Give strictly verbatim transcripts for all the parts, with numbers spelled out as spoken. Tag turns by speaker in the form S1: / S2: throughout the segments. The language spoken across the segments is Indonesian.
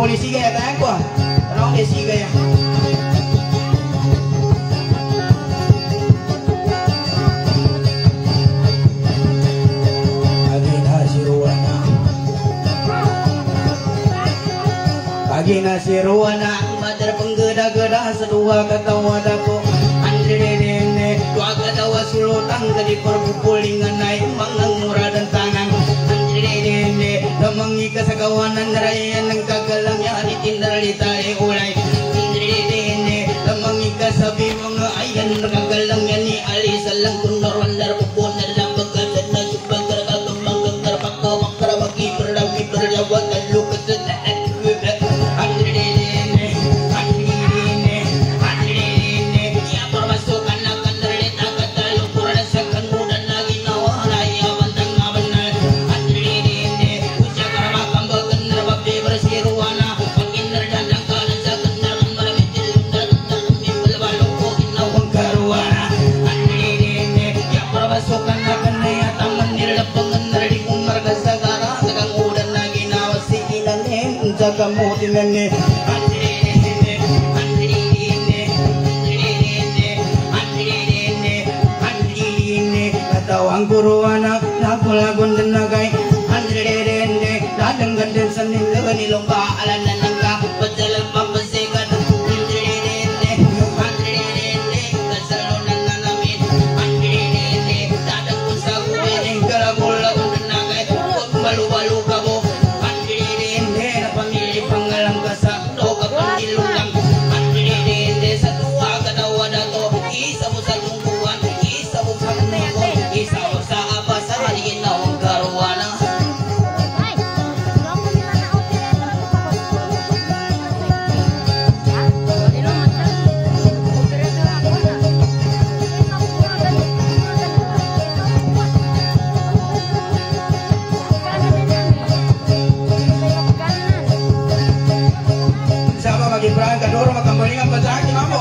S1: polisi gaya tanya ko. Tanong desi gaya. Pagi nasi ruana madar penggeda-geda sedua ketawa dako andre dene dua ketawa sulutang tadi perbupulingan naik mangang murah dan tangan andre dene damangi kesakawanan raya nang kagalangnya ditindar ditari ulai andre dene damangi kasabi mga ayan kagalangnya ni ali salang kundar wandar pupun dalam begadan na subagar kalumang gentar pakko makara bagi berdawi berjawab lalu kesetaan kamu tinene andrene andrene andrene andrene andrene katawang guru anak nakulagun dan nagai andrene dadang gandeng sanin lewani lomba alanan nangka bejalan pambesekan andrene andrene kesalunan nanamin andrene dadang usaha gue galagula dan nagai balu-balu kamu panggalang kasa do kapan dilulang andrene desa tua kadawa dato isa musal mungkuan isa musal mungkuan isa usa apa sari naung karuana hai kamu di mana Ibrahim kadoro makambalingan pa sa akin mamo.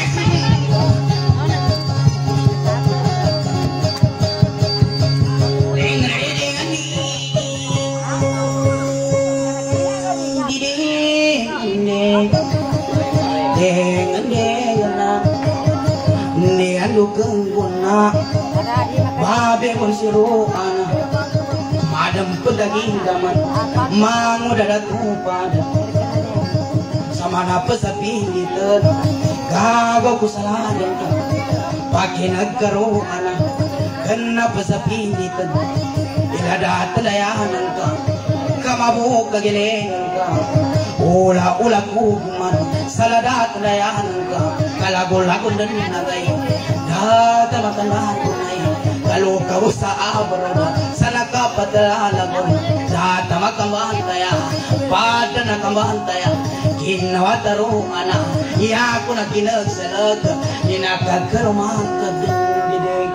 S1: Ni anu kengguna babe pun siruan madam pedaging daman mangu dadat upada mana pesapi diten gago kusalahan ka pagi nagkaro anak kena pesapi diten ilada telayanan ka kamabuk kagilengan ka ula ula kuman salada telayanan ka kalagol-lagol dan nagay data makanlahan kunay kalau kau saabarada sana ka padalagon data makambantaya pada nakambantaya ginawa taro anak iya ako na kinagsalag ninakagkarumahan ka dindidig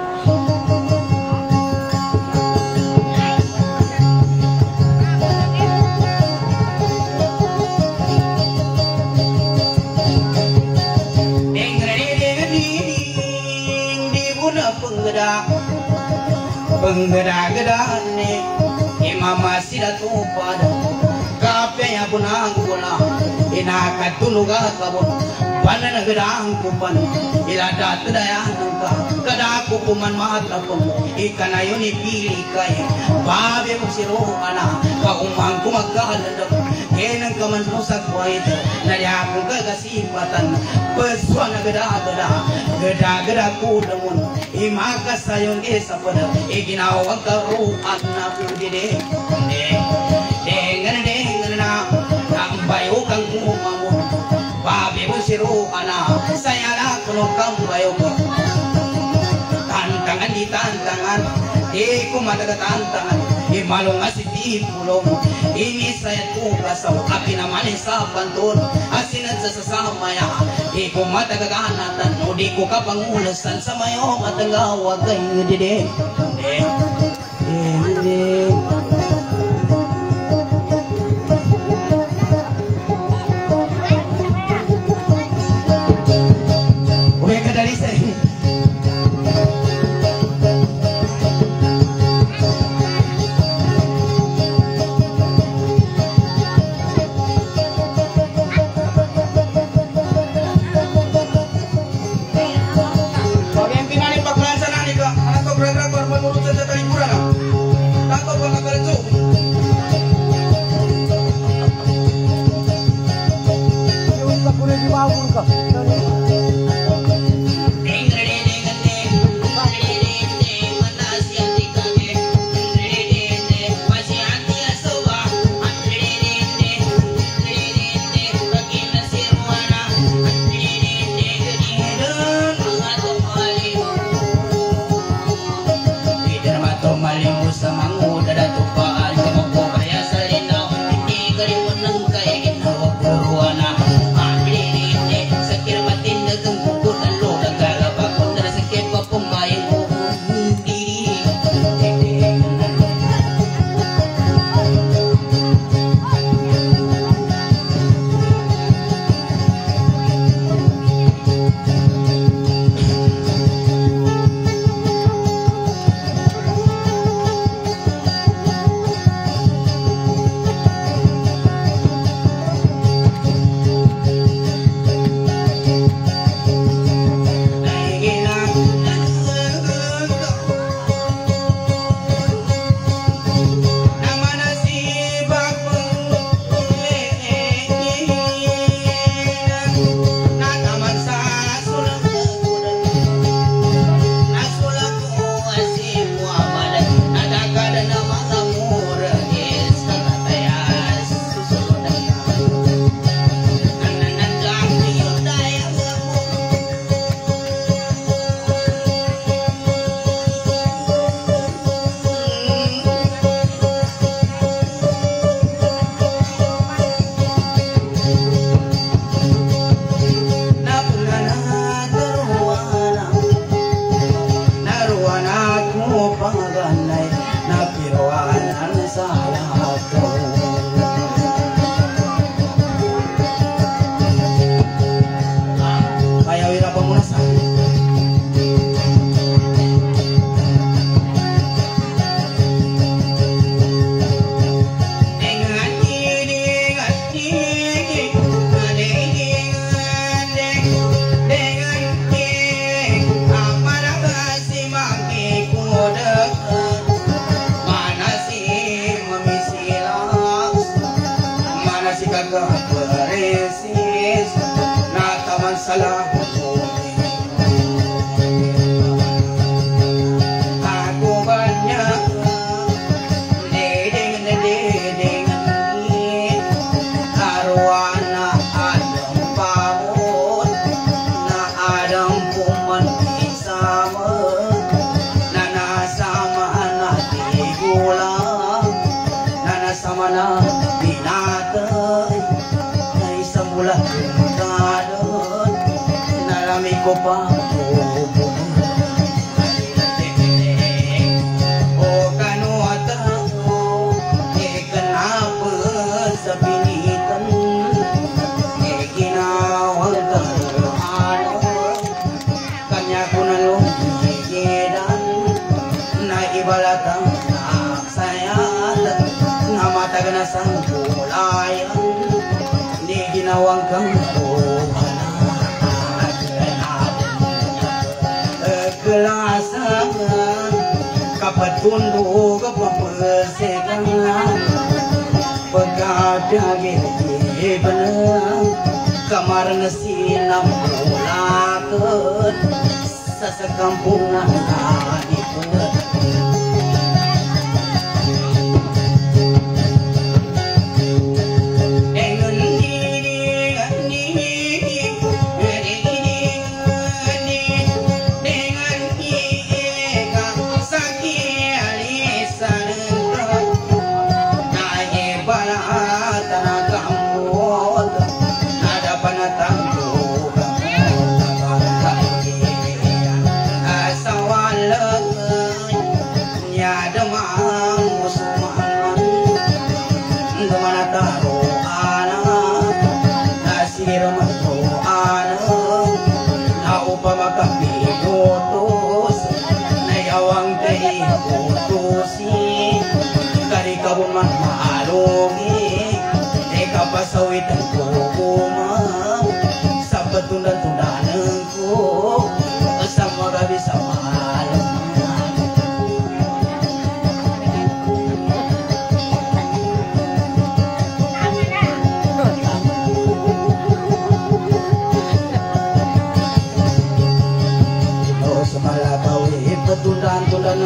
S1: di guna penggeda penggeda-gedaan ni imama sila tupad kape ya bunang gula inakatuluga kabon panan nagadang kupan ilada tadaya nangka kada kupuman mahatapon ikanayon ipili kay babe mo siro ana ka umang kumagkahalandak kenang kaman pusak wait naliakong kagasipatan peswa nagada-gada gada-gada kudamun imakasayon isa pada iginawang karuan na pudide dengan dengan na bayo kang umamon babe mo siro ana saya la kuno kang bayo ko tantangan di tantangan di ko matatantangan di malong asiti pulong ini saya tugas sa api naman sa panton asinad sa sasama ya di ko matagaganatan o di ko kapangulasan sa mayo matagawag kayo dide dide bergerak menurut senjata liburan. Takut bakal kelencu.
S2: Yung kapulay di bawal ka.
S1: Tunduk kepesekan pegadang gede benang kamar ngesinam mulakeun sasekampungan adikeun pasawitan ko kumang sa patundan-tundanan ko sa mga bisa malam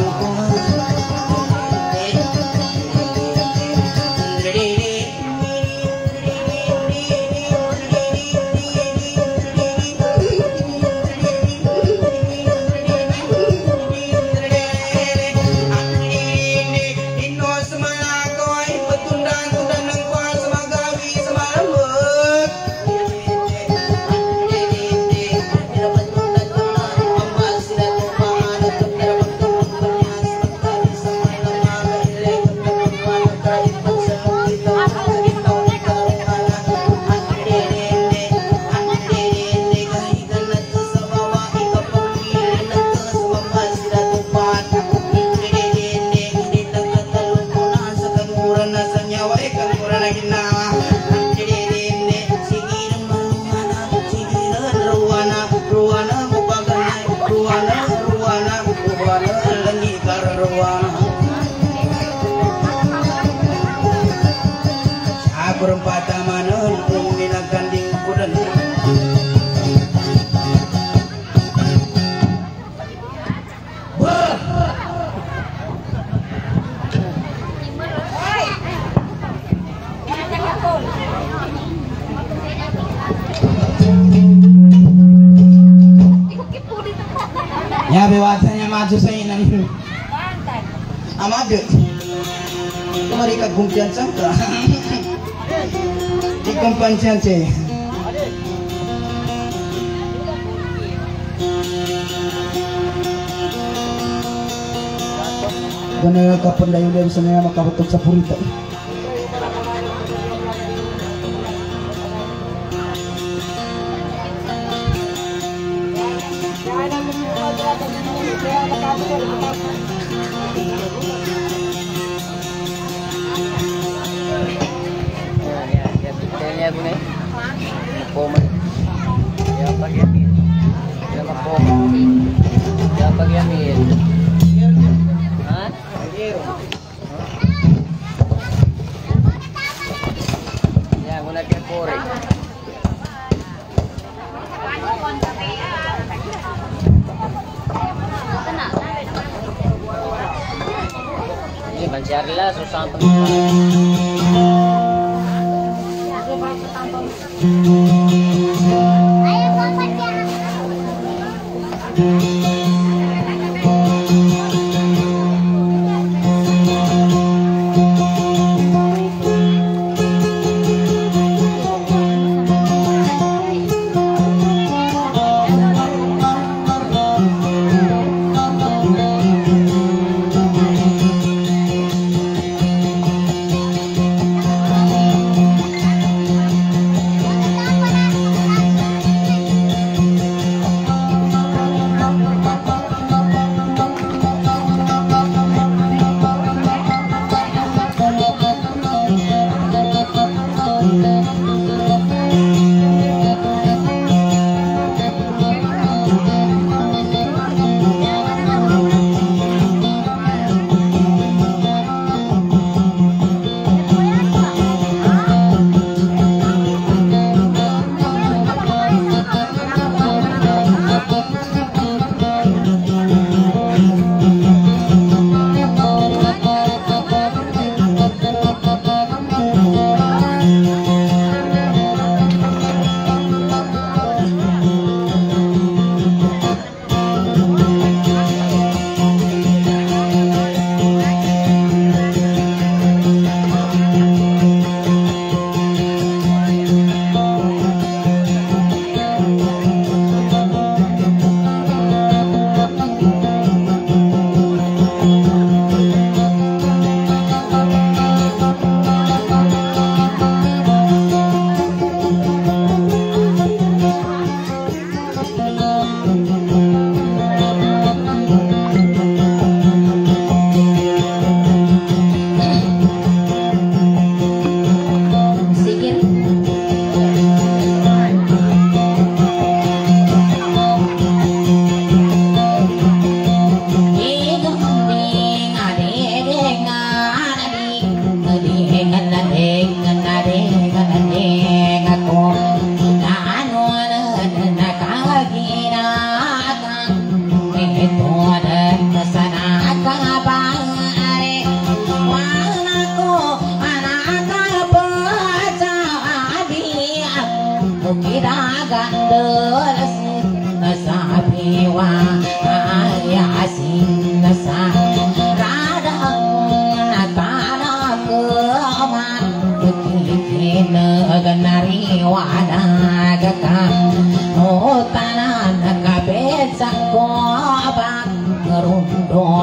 S1: Ya bewasanya maju sa inang amado mari ka kumpiyansa ka di kumpiyansa Gana kapan dayo dayo sa nga makabatok sa purita.
S3: Mencarilah susah untuk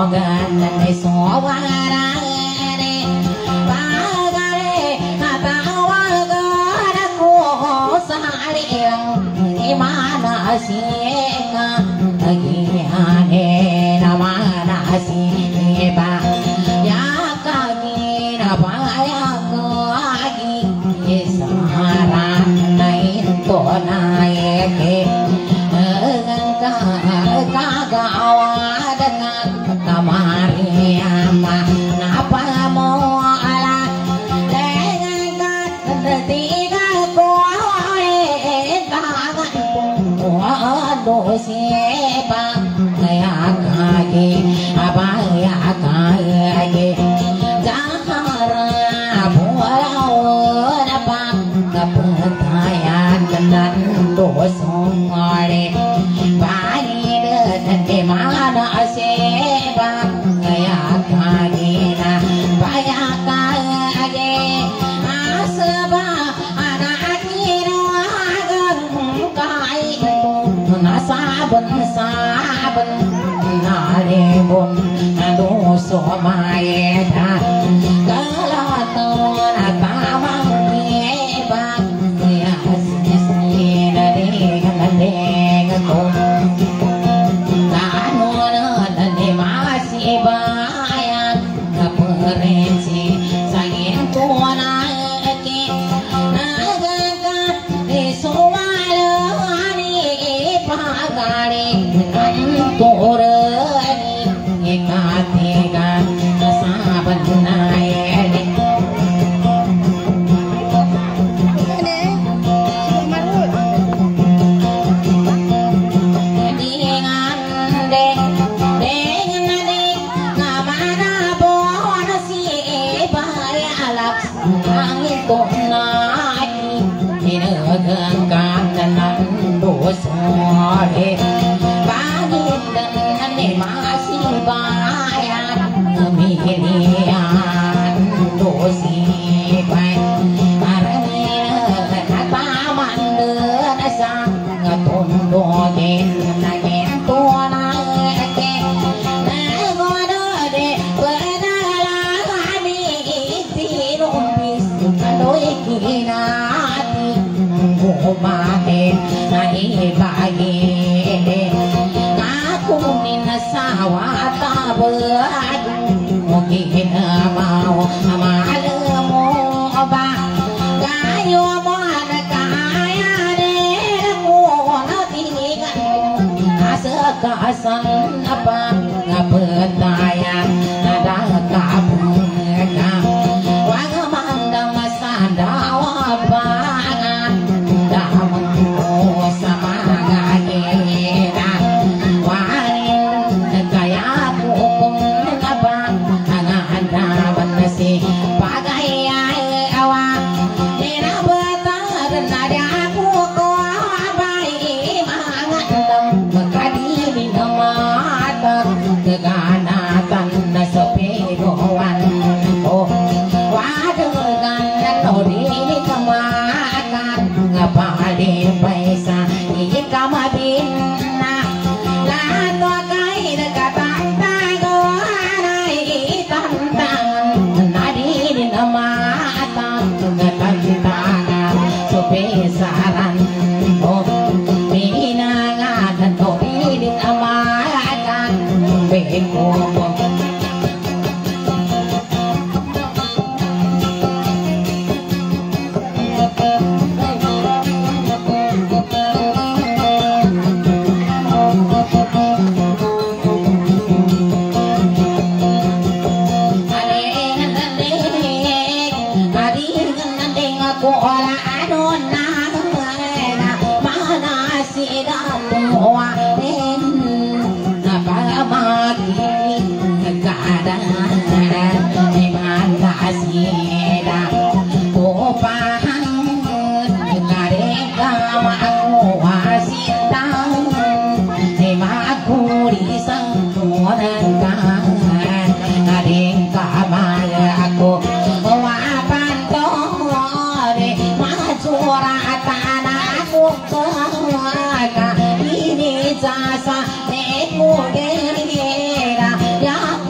S3: gan ne so wa ra ne ba ga re ta wa ga na ko sa ri ni ma na si nga gi ha ne na ma na si ba ya ka gi na ba ya ko gi sa ra nai to na ke ka ka ga wa dengan kamariama napa mo ala dengan ka tiga ko e ta ga do si ba ya ka ge aba ya ka ge jahara bolao na ba ka patayan dan do songare bani de mana se ba ya ka ge na ba ya ka ge asba ana akiro agan kai na saben saben na le bon do so mai da kala to na ta mang ye ba ya si na de na de ko ta no na de ma si ba ya ka pare si sang to na ke na ga ga de so wa lo ni pa ga re kan to re ni ka te ga sa ban na ye kasan apa ngapetayan ada kapurka wang mandang masanda wabangan damang sama gagena warin kaya hukum apa ada manasi pagai awak nina betar nada aku ko bai mangandang keganatan sepi gowan oh wadugan nori kemakan ngapali paisa ika mabinna lato kai dekatan tago anai tantangan nadi dinamata tantangan sepi saran oh pinangan nori dinamata beko ini jasa neko gera ya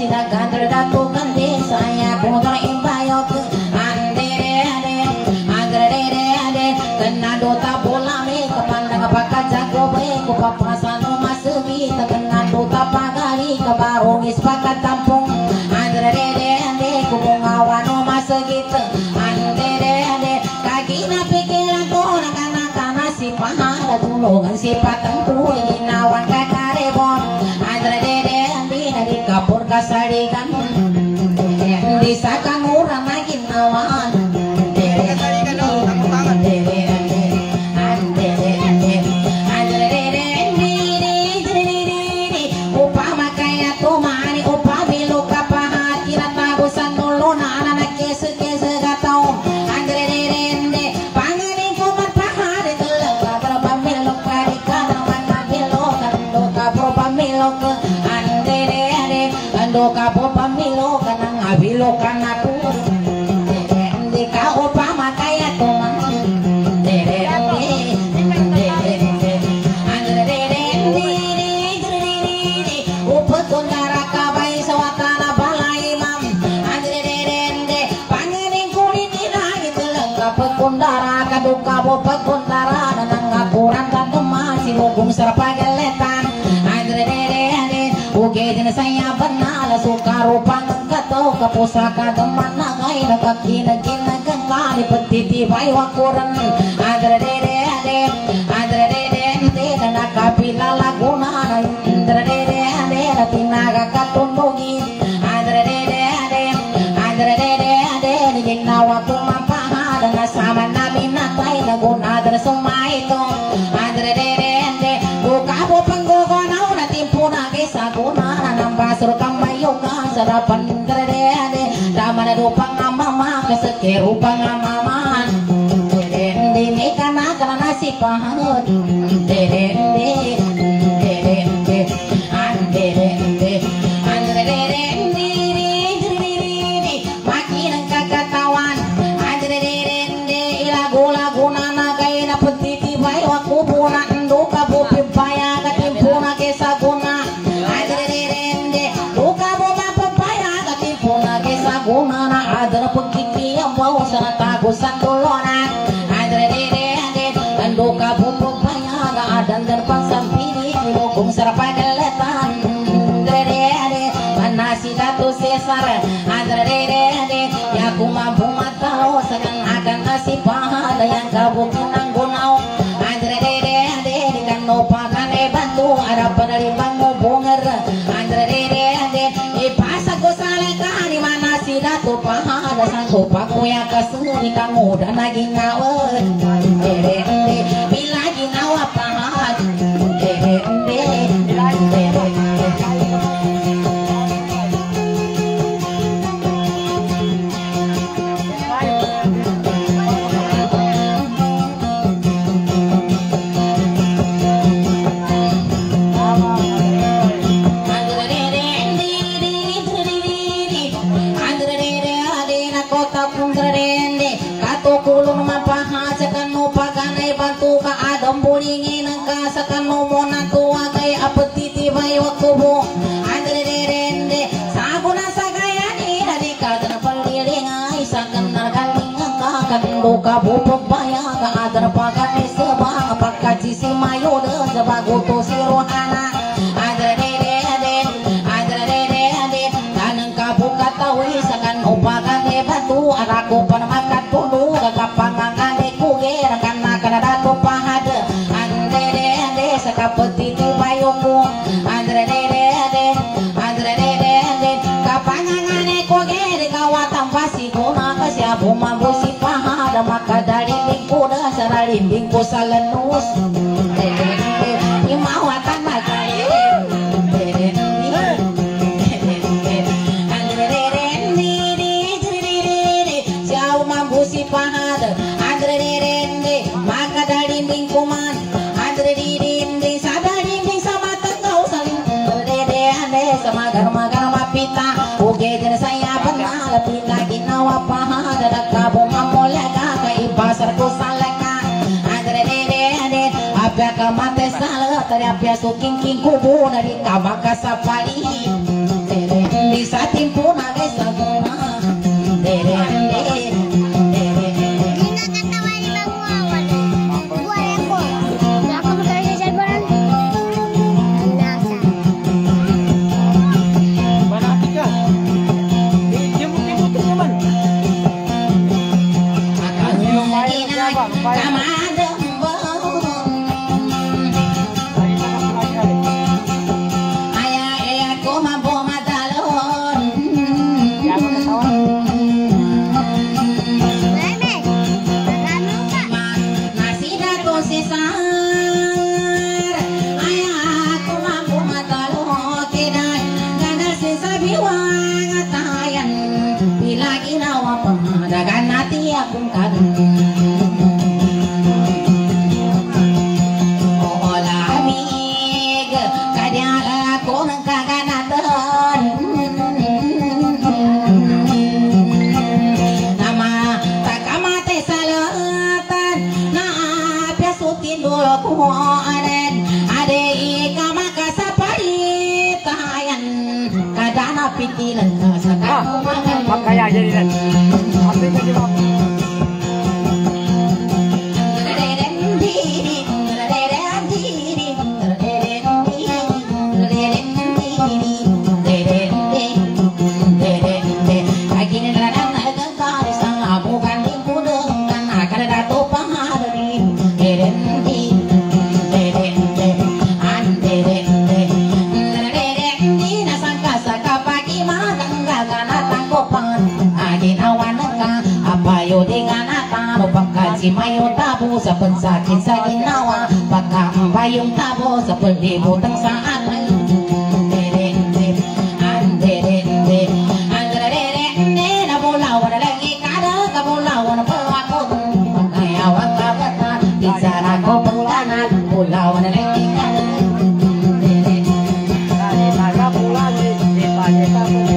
S3: sida gandre datu gande saya kuntar imbayok andere ade andere ade kena dota bola me kepandang pakai jago be ku papasano masugi kena dota pagari ke barongis pakai tampung andere ade ku ngawano masugit andere ade kaki na pikiran ko nakana kana si pahara tulungan si patang tuwi nawan kakare bon andre ade ade kapur kasari kan di sakang urang lagi nawan upama kaya tumani upami luka pahat kira tabusan dulu na anak kese kese gatau andre rende pangaring kumat pahat itu luka berapa milok kari kana mana milok luka berapa milok andre rende luka berapa milok kana ngabilo kana tur rende ka upama kaya tumani pekundara kaduka bo pekundara nanang ngapuran tanto masih hukum serpagaletan andre dere ade uge den saya benal suka rupa kato kapusaka deman nagai nakaki nagina ganggali petiti bai wakuran andre dere ade andre dere ade kana kapila laguna andre dere ade tinaga katundugi andre dere ade andre dere ade nina waktu sama nabi natai laguna dar sumai to andre rende buka bo panggogo nau na timpuna kesa guna namba sur kamayo ka sarapan andre rende ramana rupang mama keseke rupang mama rende ne kana kana nasi pahat rende rende andre rende andre rende makin kakatawan lagu-laguna kay na petiti bay waku puna nduka bu pipaya katimpuna kesa guna adre rende duka bu papaya katimpuna kesa guna na adre pekiki yang bau sana tagusan dolona adre rende nduka bu papaya ga adan dan pasampiri dilokung serpagaletan adre rende manasi datu sesar adre rende ya ku mampu matalo segan akan kasih pahala yang kabukin anggunau andre dede ade dengan nopakan e bantu ada penari bangu bonger andre dede ade e pasa go saleka di mana si datu pahala sangko paku ya kasuri kamu dan lagi ngawe dede ade bila lagi ngawa pahala dede ade dede bulingin ka sa kanomo na tuwa kay apetiti bayo kubo andre rende sago na sa gaya ni dari ka na paliling ay sa kanar galing ka kando ka bupog baya ka adar pagat ni seba pagkaji si mayo de sebago to si rohana andre rende andre rende tanang ka buka tawi sa kan upagan ni batu arako panamakat puno kakapangangan ni kuger kana kana dato pahad kapetiti bayoko andre dede ade andre dede ade kapangangane kogere kawatan pasi guna kasya buma busi pahada maka dari lingkuda sarali lingku salenus dede imawatan makai dede andre dede dede siau mambusi pahada andre dede maka dari lingkuman andre dede magar-magar mapita uge din saya benal pila ginawa pahada dakabo mamolega kay pasar ko salaka andre dede ade apya ka mate sala tari apya suking king kubu nari kamaka sapali dede bisa
S2: Makanya jadi kan. Apa yang jadi mayo tabo sa pansakit sa ginawa pagkaambayong tabo sa palibutang saan derende anderende anderende nabulawan na lang ikada kabulawan na pawakot pagkayawag kabata disara ko pagkanan bulawan na lang ikada kaya taga pulagi di pagi tabu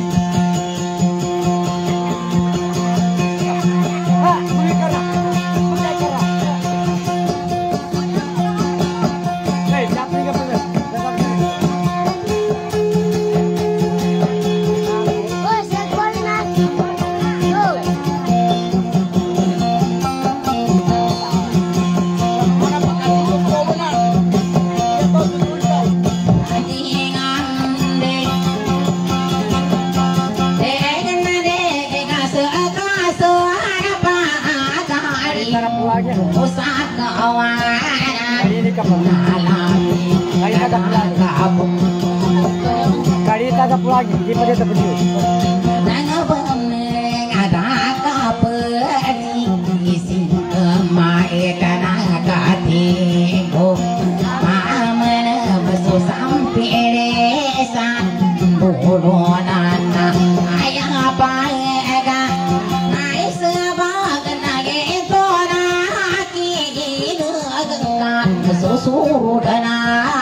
S2: Kali tak lagi, di pada terpenuh. Nang bener ada kapeti isi kemai kana katiku, mamana besu sampai desa bulunana ayah apa ega nai sebab nage itu naki itu agak susuru dana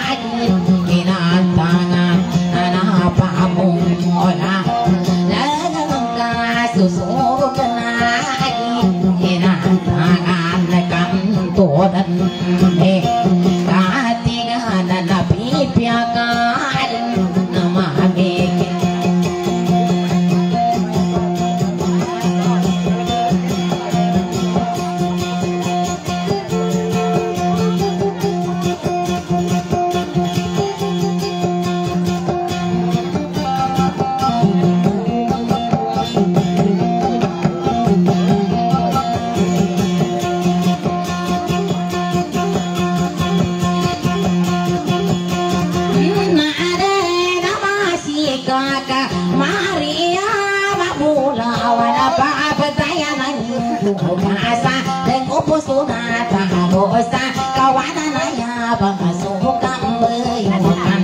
S2: inatanga ola laga susuru kenagi inantangan kam todan eh katiga na pipiakan nama gege Kasa dan opus sunata dosa kawanan ayah bangsu kambayukan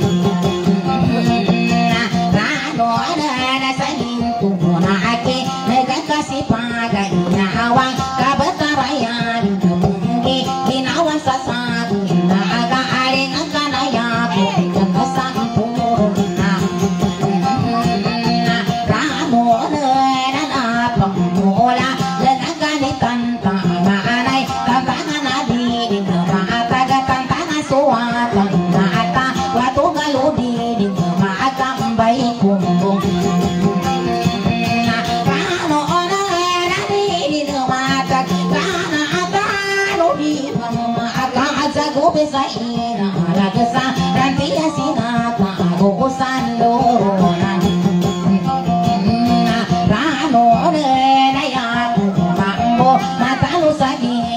S2: rano ada saling tunake mereka kasih pagai nawang kabetarayan mungkin dinawan sasak naga aring akan ayahku kesampurna rano dan apa mula Besaina la kesa dan tiada sinata gosan doronan rano de daya mambo mata lu sagi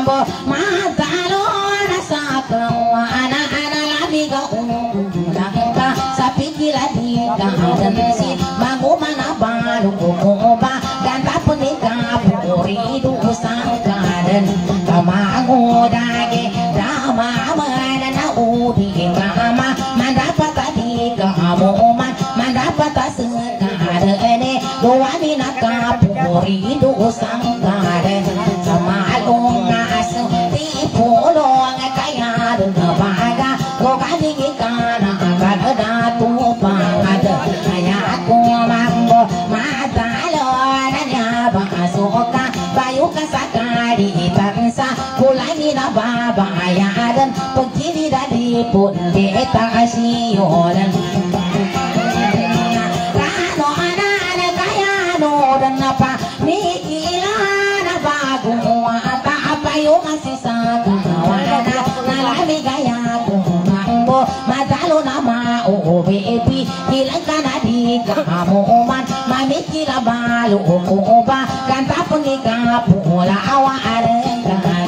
S3: mambo matalo na sa kawana ana labiga ulangka sa pikiran di kahadan si magumana balu kumoba ganda penika puri du sangkadan kamago dage dama mana na udi mama mendapat tadi kamu man mendapat sekadene doani nak puri du sangkadan sama alungas tipu loang kaya baga ko kadi kana kada tu pangada ayako mambo matalo nanya basuka bayuka sakari tansa kulani na babayadan pagkiri dadi pundi etasiyodan kano anan kaya no dan apa mikira na bago ata apa yung asisaka wana nalami kaya kumambo matalo na mao baby hilang ka na di kamu man mamikira balo ko ba kanta pangika pula awa areng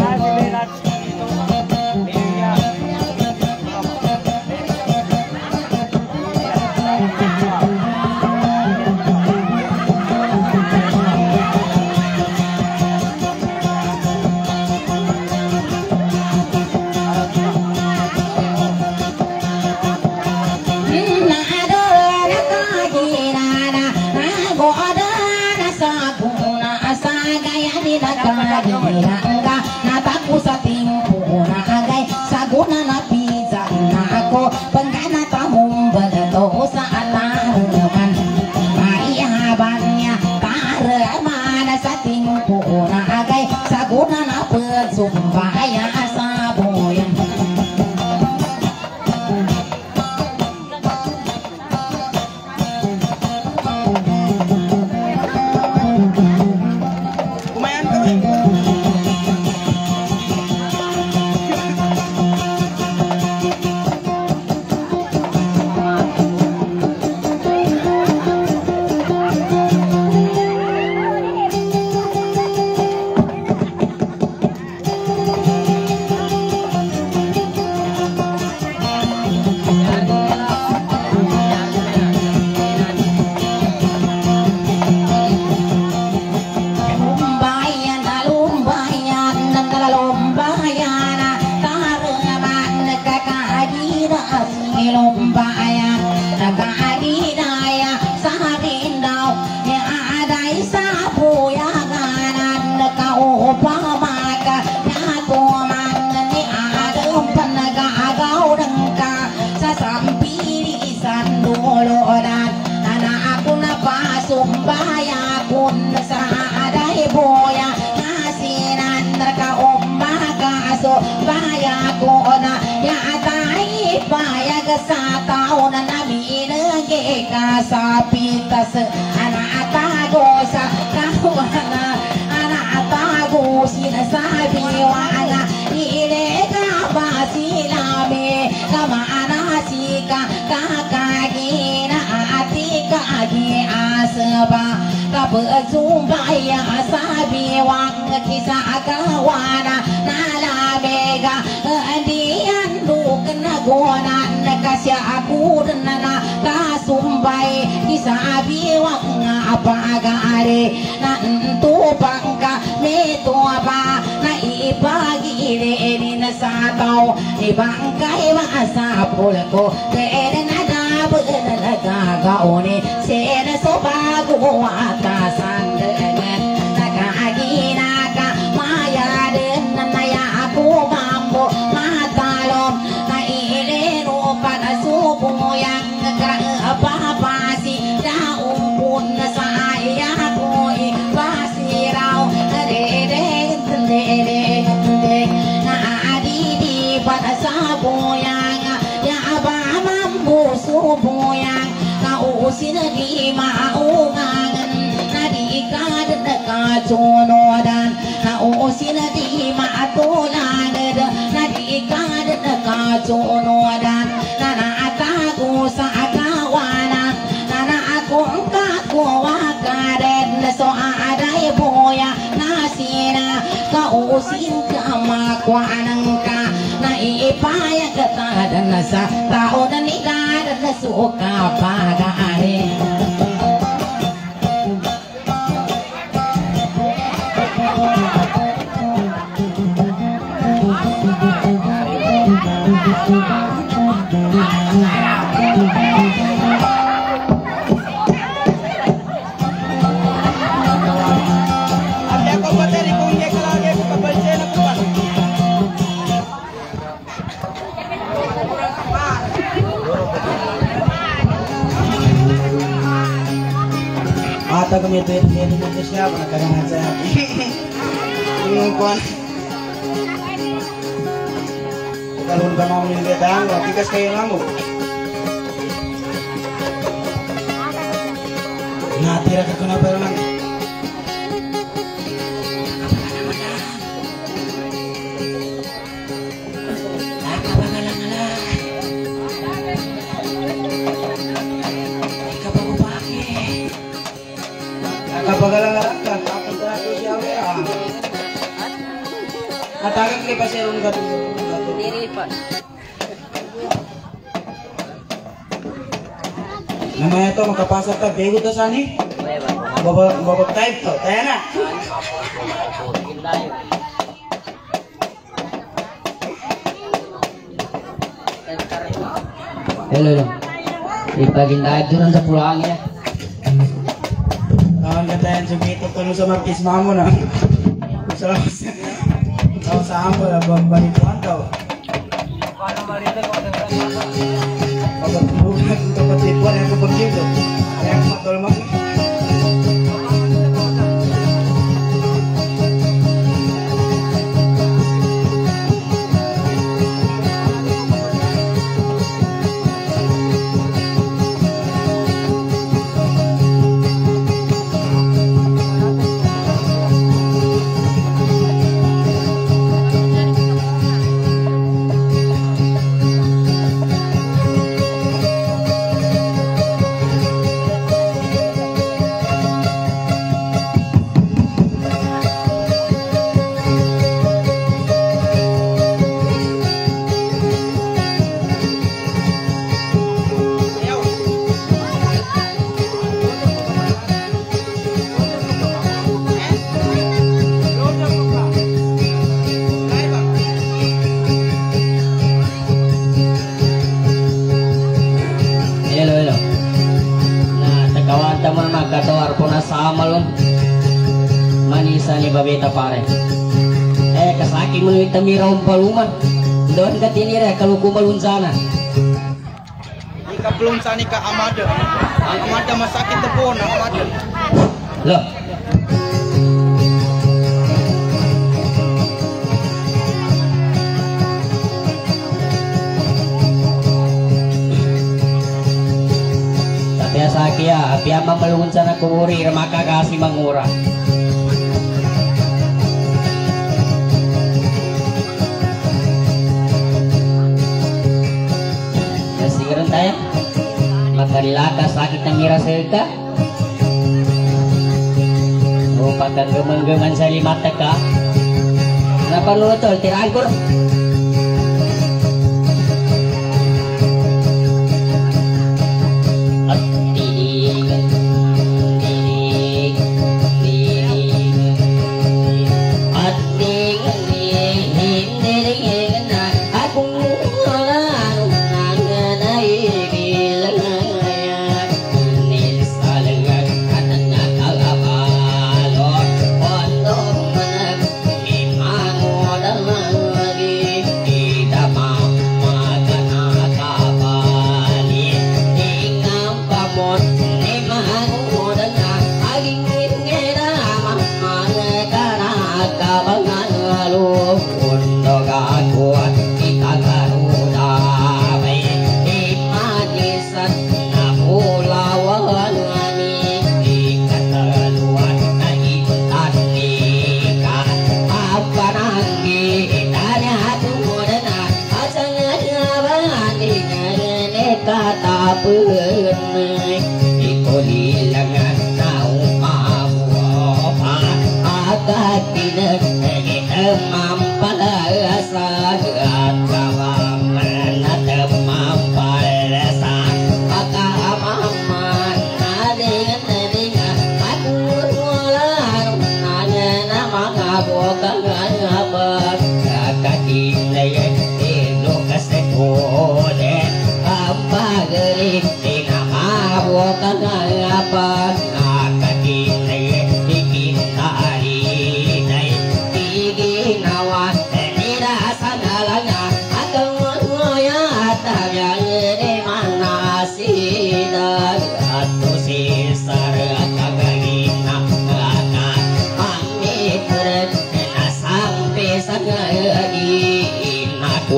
S3: nataku sa timpo na agay saguna na pizza na ako pagkana tamong balato sa alaman maihaban niya karamana sa timpo na agay saguna na pagsumbaya sa boyan sa tao na naminagay ka sa pitas anatago sa kawana anatago sinasabi wala ile ka ba silami kamana sika kakagina ati kagi asba kapazumbaya sabi wang kisa kawana nalamega andian lukan nagonan kasya aku na kasumbay kisabi wang apagare na ntupang ka nito ba na ipagire na sa tao ibang kaiba sa pulko kaya na nabag na nagagaoni sena so bago atasan dengan nakagina ka maya din na naya ako mambo matalom na ileno para subo yang kapapasi daupun na sa iya ko ipasiraw na dedeng dedeng dedeng na adidi para sa boyang ya ba mambo subo yang nausin di maungangan na di kad na kacunodan nausin di maatulan na di kad na kacunodan na naatago sa akawanan na naakong kakuwa ka rin so aday boya na sina ka
S2: usin ka makwanang ka na ipaya ka tadan sa tao na nikadan na suka pag-aari.
S1: Mata kami itu itu itu siapa nak kadang saya mengkuan kalau udah mau minta tang tapi kas kayak lamu nah tira ke kena perangan pagalangaran apa terakhir siapa atakan ke pasirun gatu diri pak namanya itu makapasok ka bego to sani babak babak type to tayo na
S2: hello ipagin tayo dun sa pulang ya.
S1: Kawan katayan sumito tulong sa Marquis Mamo na. So, so saan mo na bambalituan daw? Paano marita ko ang pagkakulugan ng kapatipuan ang kapagkito? Kaya matulman. Manisa ni babeta pare eh kasaki menuit tamira umpaluman doon ka tinira kalau kumalun sana ika belum sani ka amada amada masakit tepon amada
S2: loh tapi sakia biar mamalun sana kuuri maka kasih mangura tayo magkalilaka sakit ng mira selka o pagkagamanggaman sa limata ka napalutol tirangkor at tinig tinig tinig at tinig tinig na akong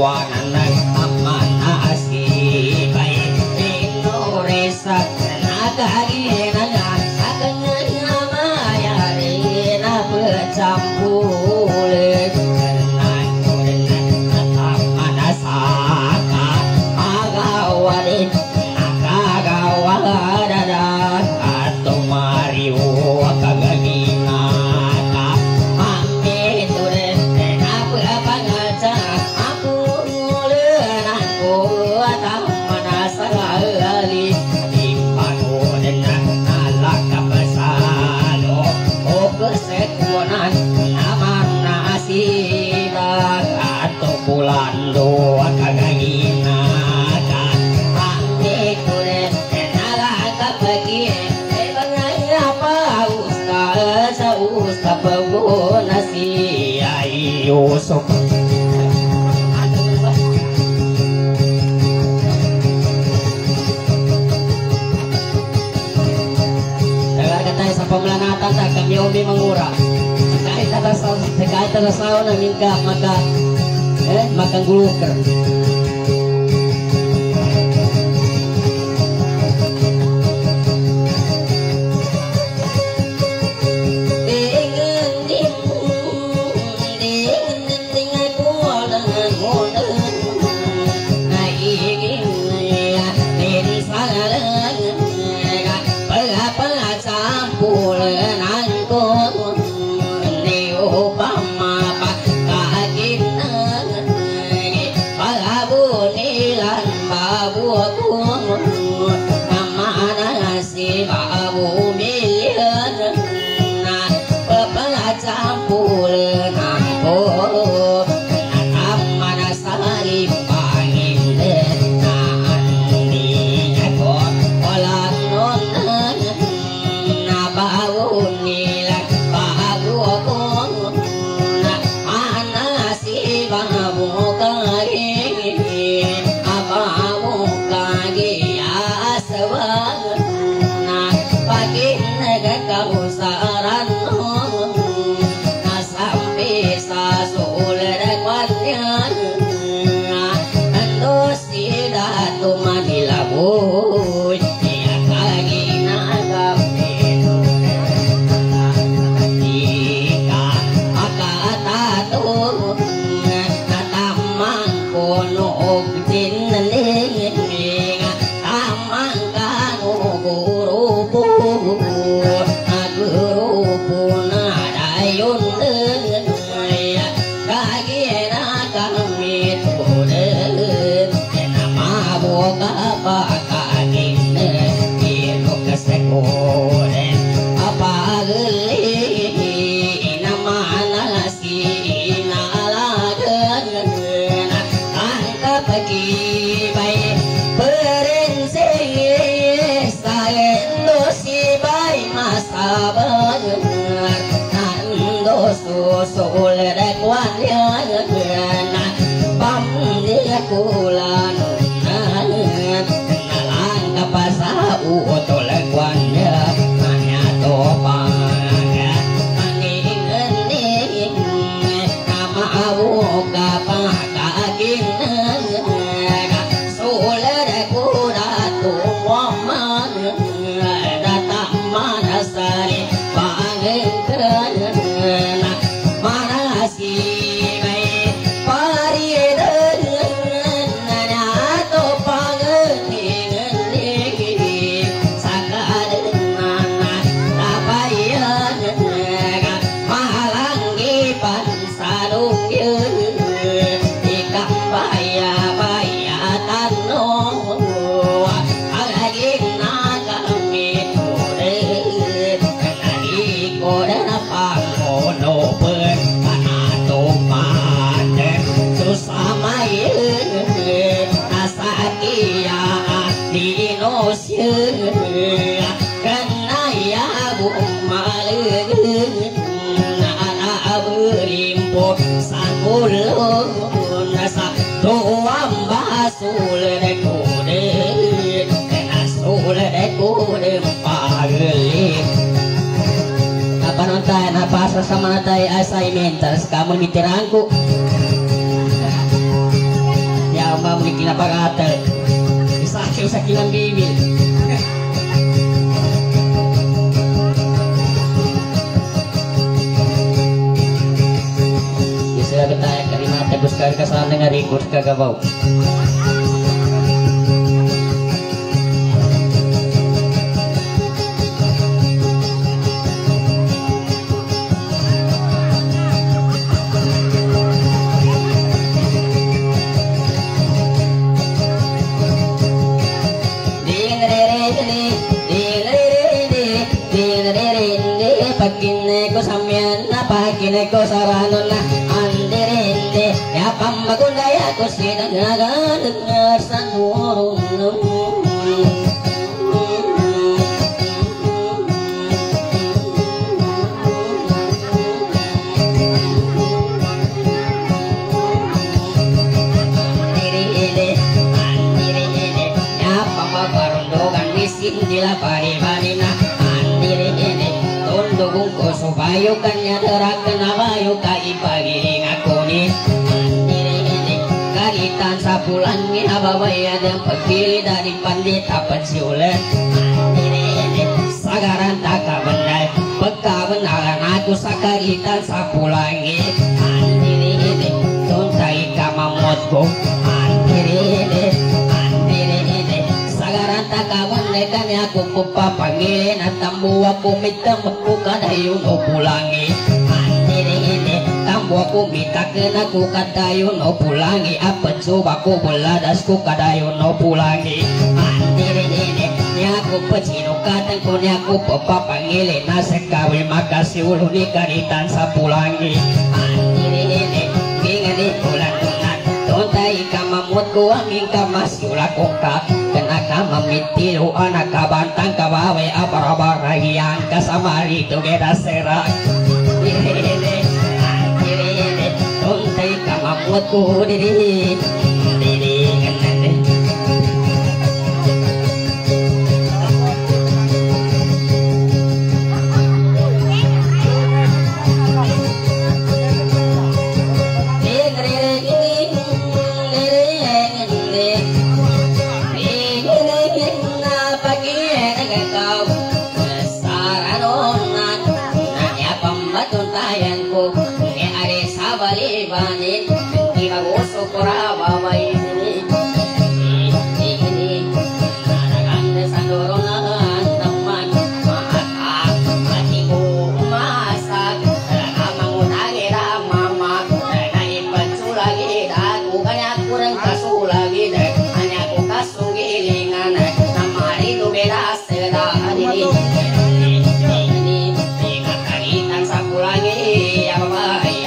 S2: tuanan amanasi baik inoresak nagaginan akan ngamayari na bercampur dengan amanasaka agawadin akagawadada atau mariu kagaginaka ambil turen apa apa ngaca aku lenangku atau manasali dipaku dengan ala kapasalo oh kesekuanan aman nasidak atau bulan doa kagaginaka ambil turen ala kapakin apa ustaz ustaz pembonasi Yusuf katanya sa pamlanatan tak kami umi mengurang kahit tatasaw kahit tatasaw na mingka maka eh makang guluker Apa nonton apa sama natai assignment terus kamu mitirangku Tama mo kinapagatan. Isakyo sa kinang bibil. Isa betaya karina tegus kar kasana nga record kagabaw. Pagkine ko samyan na pagkine ko saranon na andirinde ya pambagundaya ko sinagalangar sa nurong andirinde andirinde ya pambagarundogan misin dila pari-pari na andirinde Tundukung ko subayo kanya terakan abayo kaipagiling aku ni Andiri karitan sapulan ni abawaya dan pagpili dari pandita pensiulan Andiri sagaran taka benai peka benaran aku sakaritan sapulan ni Andiri tuntai kamamotku Andiri Sagaran aku pupa pangilin at tambu ako mitam ako kadayon o pulangi Andiri ini tambu ako mitakin ako kadayon o pulangi apat suba ko buladas ko kadayon o pulangi Andiri ini ni ako pasinukatan ko ni ako pupa pangilin nasa kawin makasih ulo ni karitan sa pulangi Andiri ini gingan di pulang tunan Tuntai kamamut ko aming kamasula kong ka Kena kamamitilu anak kabantang kabawe abar-abarahian kasamari tu geda serak Diri diri tuntai kamamut ko diri diri kanande Balibanin Kira uso kuraba ini Ini Narakan sa dorongan Teman Mahat Matiku masak Kamang unagira mamak Naipan sulagi Daku kanya kurang kasulagi Hanya ku kasugilingan Namari lumera sedari Ini Ini Ingat karitan sa pulangi Ya babai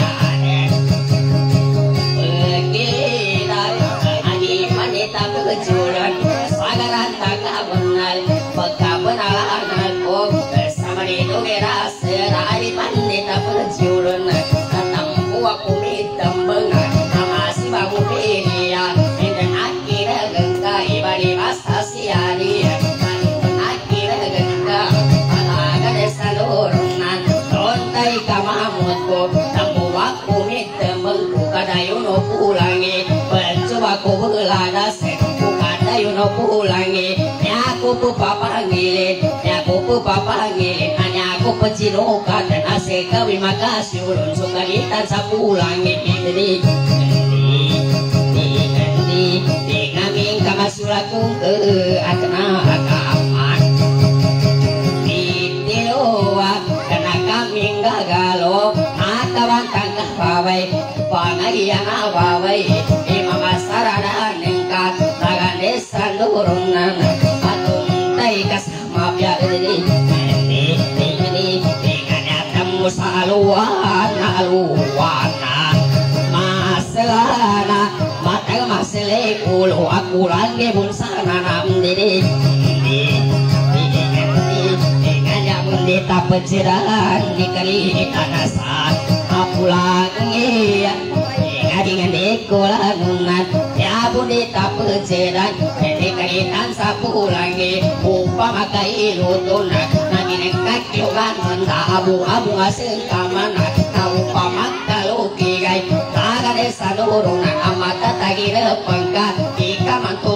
S2: kejuran sagaran taka benal pekabenalan aku sama itu kira serai pandita kejuran katampu aku mitam bengal nama si babu pilihan dan akhirnya gengga ibadi masa siari dan akhirnya gengga alaga desa lurunan rontai kamamutku tampu aku mitam bengku kadayuno pulangi pencoba ku beladas Yuno pulangi, aku pupa panggilin, aku pupa panggilin, hanya aku pecinuka dan asik kawin makasih ulun sukaritan sa pulangi ini. Di di di kami kamasulaku ke akna akaman. Di tiluwa karena kami gagalo, akawan tangkah pawai, pangayan awawai, imam sarana nengkat. Desa lurunan atuntai kasama biadiri ini ini dengan tamu saluana luana maselana matang masele ulu aku lagi pun sana namdiri ini ini dengan yang mendeta penciran di kali kanasan aku lagi dengan dekolanunan ya budita peceran ini kaitan sapu lagi upama kai lutunan nangin kakyugan menda abu-abu asing kamana upama kaluki gai taga desa nurunan amata tagire pangkat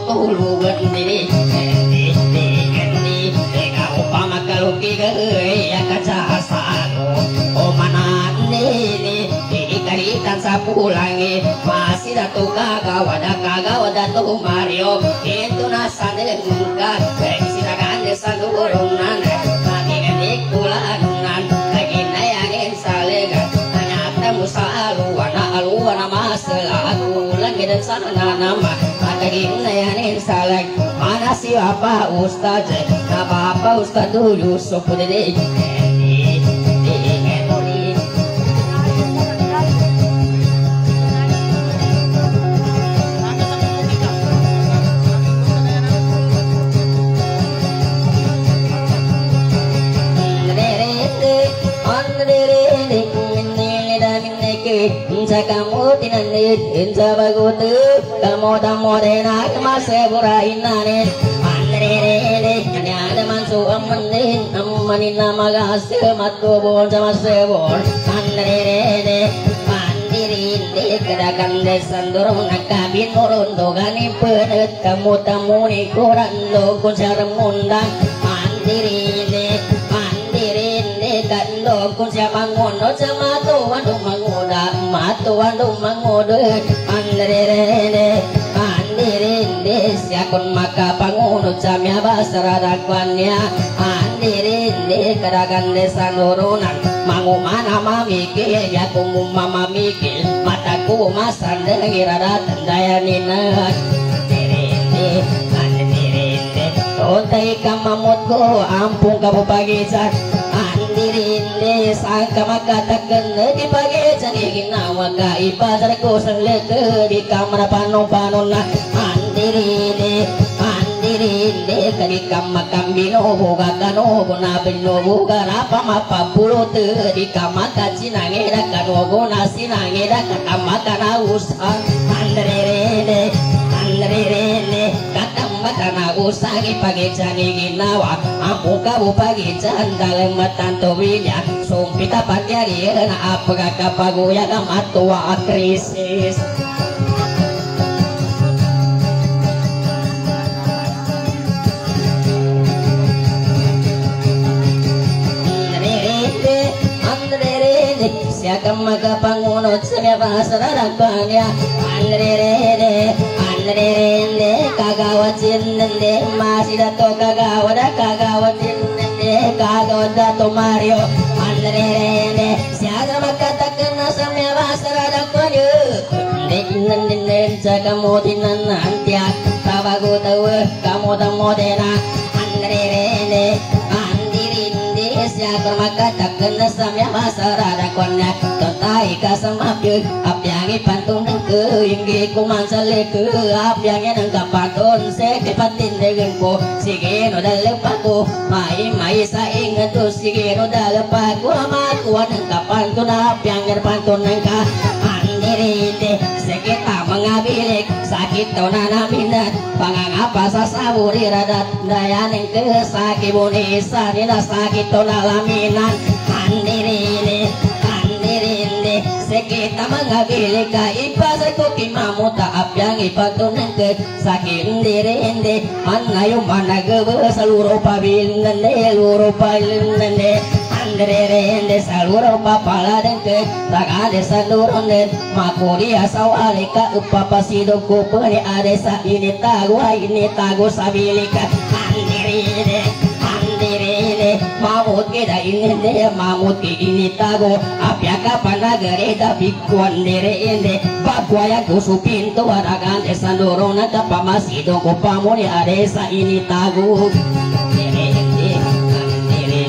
S2: tutulugan diri di di di kau pamakaluki geui ya kaca sano o mana ini ikaritan sapulangi masih datu kagawada kagawada tu Mario itu nasane muka siragan desa durunan lagi gedik tulanan lagi nayangin salega ternyata musa aluana aluana maselaku lagi dan sana nama lagi nayangin saleg mana siapa ustaz apa apa ustaz dulu Yusuf dede kamu tinanit insa bagutu kamu tamu denak masih burainane andre ne ada mansu amanin amanin nama gasih matu bon sama sebon andre mandirin de kedakan desan dorong nakabin urun dogani pedet kamu tamu ni koran lo kuncar mundang mandirin de kando kun siapa ngono sama tuan dong mangoda matuan dong mangoda andere andere siakon maka pangono camya basara kwannya andere keragan desa nurunan mangu mana mamiki ya kumu mama miki mataku masan dengi rada tandaya nina andere andere tontai kamamutku ampung kamu pagi cat dirinde sangka maka takkan di pagi canggih ginawa ka ibadah ko sanglete di kamar panon panon na andirinde andirinde kali kamar kambino buka kano guna bino buka apa mapa pulut di kamar kacinange dak kano guna sinange dak kamar kana usah andirinde andirinde matana usagi pagi jani ginawa ampu kabu pagi jandal matanto winya sumpita pagyari na apa kapaguya kamatua krisis siakam maka pangunot sa pasararakannya anrere anrere kagawatin nende masih dato kagawada kagawatin nende kagawad dato Mario anrere siakam maka takkan samya pasararakannya nende nende kamu tinan antia tawago tawa kamu tamo dena anrere siakar maka takkan samya masarada konnya totai kasamapyug apyangi pantun ke inggi kumansale ke apyangi nang kapatun se kepatin dengan ko sige no dalepaku mai mai sa ingatu sige no dalepaku amaku nang kapantun apyangi pantun nang ka andirite sekita mengabilik sakit tonana minat pangangapa sa saburi radat dayaning ke sakibuni sa nila sakit tonala laminan andirine andirine sekita mengabili ka ipasay ko kimamu taap yang ipatunan ke sakin dirinde manayo managawa saluro pabilinande luro pabilinande andirine saluro papaladen ke tagade saluronde makuri asawali ka upapasido ko pari adesa ini tago ini tago sabilika andirine mamut kita ini deh mamut ini tago apyaka panagare tapi kuan dere ini bagwaya kusu pintu waragan desa dorong nata pamasido ko pamuni adesa ini tago dere ini dere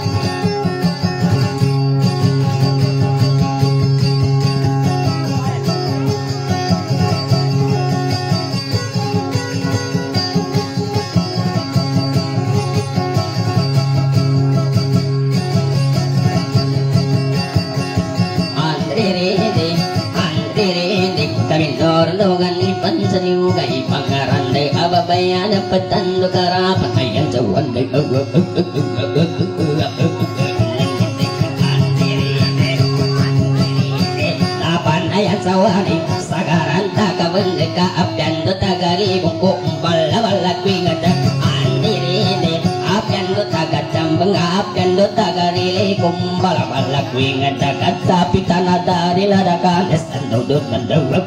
S2: Dogan ipan saniugai pangarandai ababaya dapatan dokarapan ayam jawan dai kapan ayam sawani sagaran taka bendeka abdan dotagari bungku umpal
S1: aku ingat dekat tapi tanah dari ladakan estandudut mendewek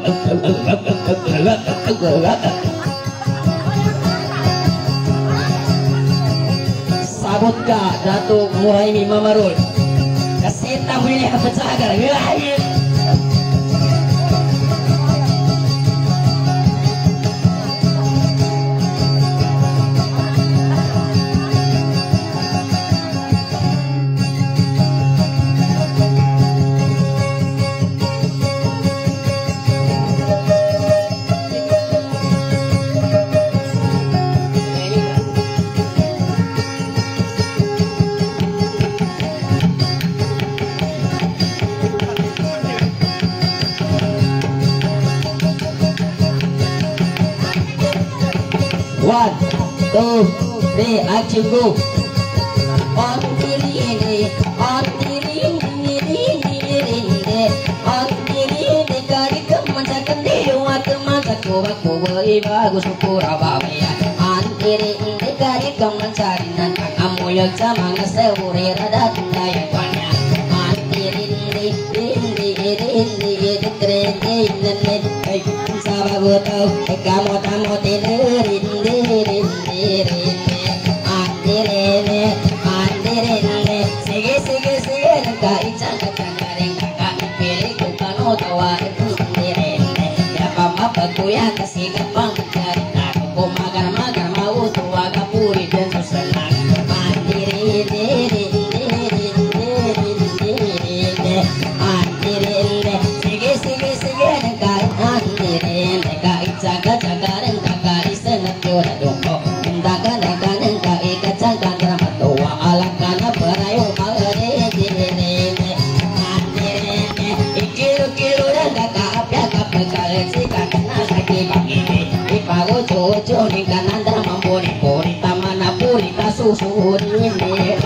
S1: sabut ka Datuk Muhaimi Mamarul kasita wilih pecahgar wilayah one, two, three, action go. On diri on diri diri on diri kari kemanjakan dewa kemanjaku aku bagus syukur abaya. On diri kari kemanjakan nantang amu yang sama ngesewuri rada daya banyak. On diri diri diri diri diri diri sababu tahu kamu tamu tidurin dirin dirin andirene andirene sige sige sige ka icang kacang ka pilih ku kanu tawa direne ya pama pakuya kasih kapang cari aku magar magar mau tua kapuri dan susana andirene dirin dirin dirin dirin andirene sige sige sige ka andirene jaga jaga dan kakak isengat jodoh dongko daga daga dan kai kacang kakak matua ala kana berayu malere direne direne ikiru kiru dan kakak apya kakak kale si kakak nasaki bagini ipago jojo ni kananda mamboni puri tamana puri kasusu direne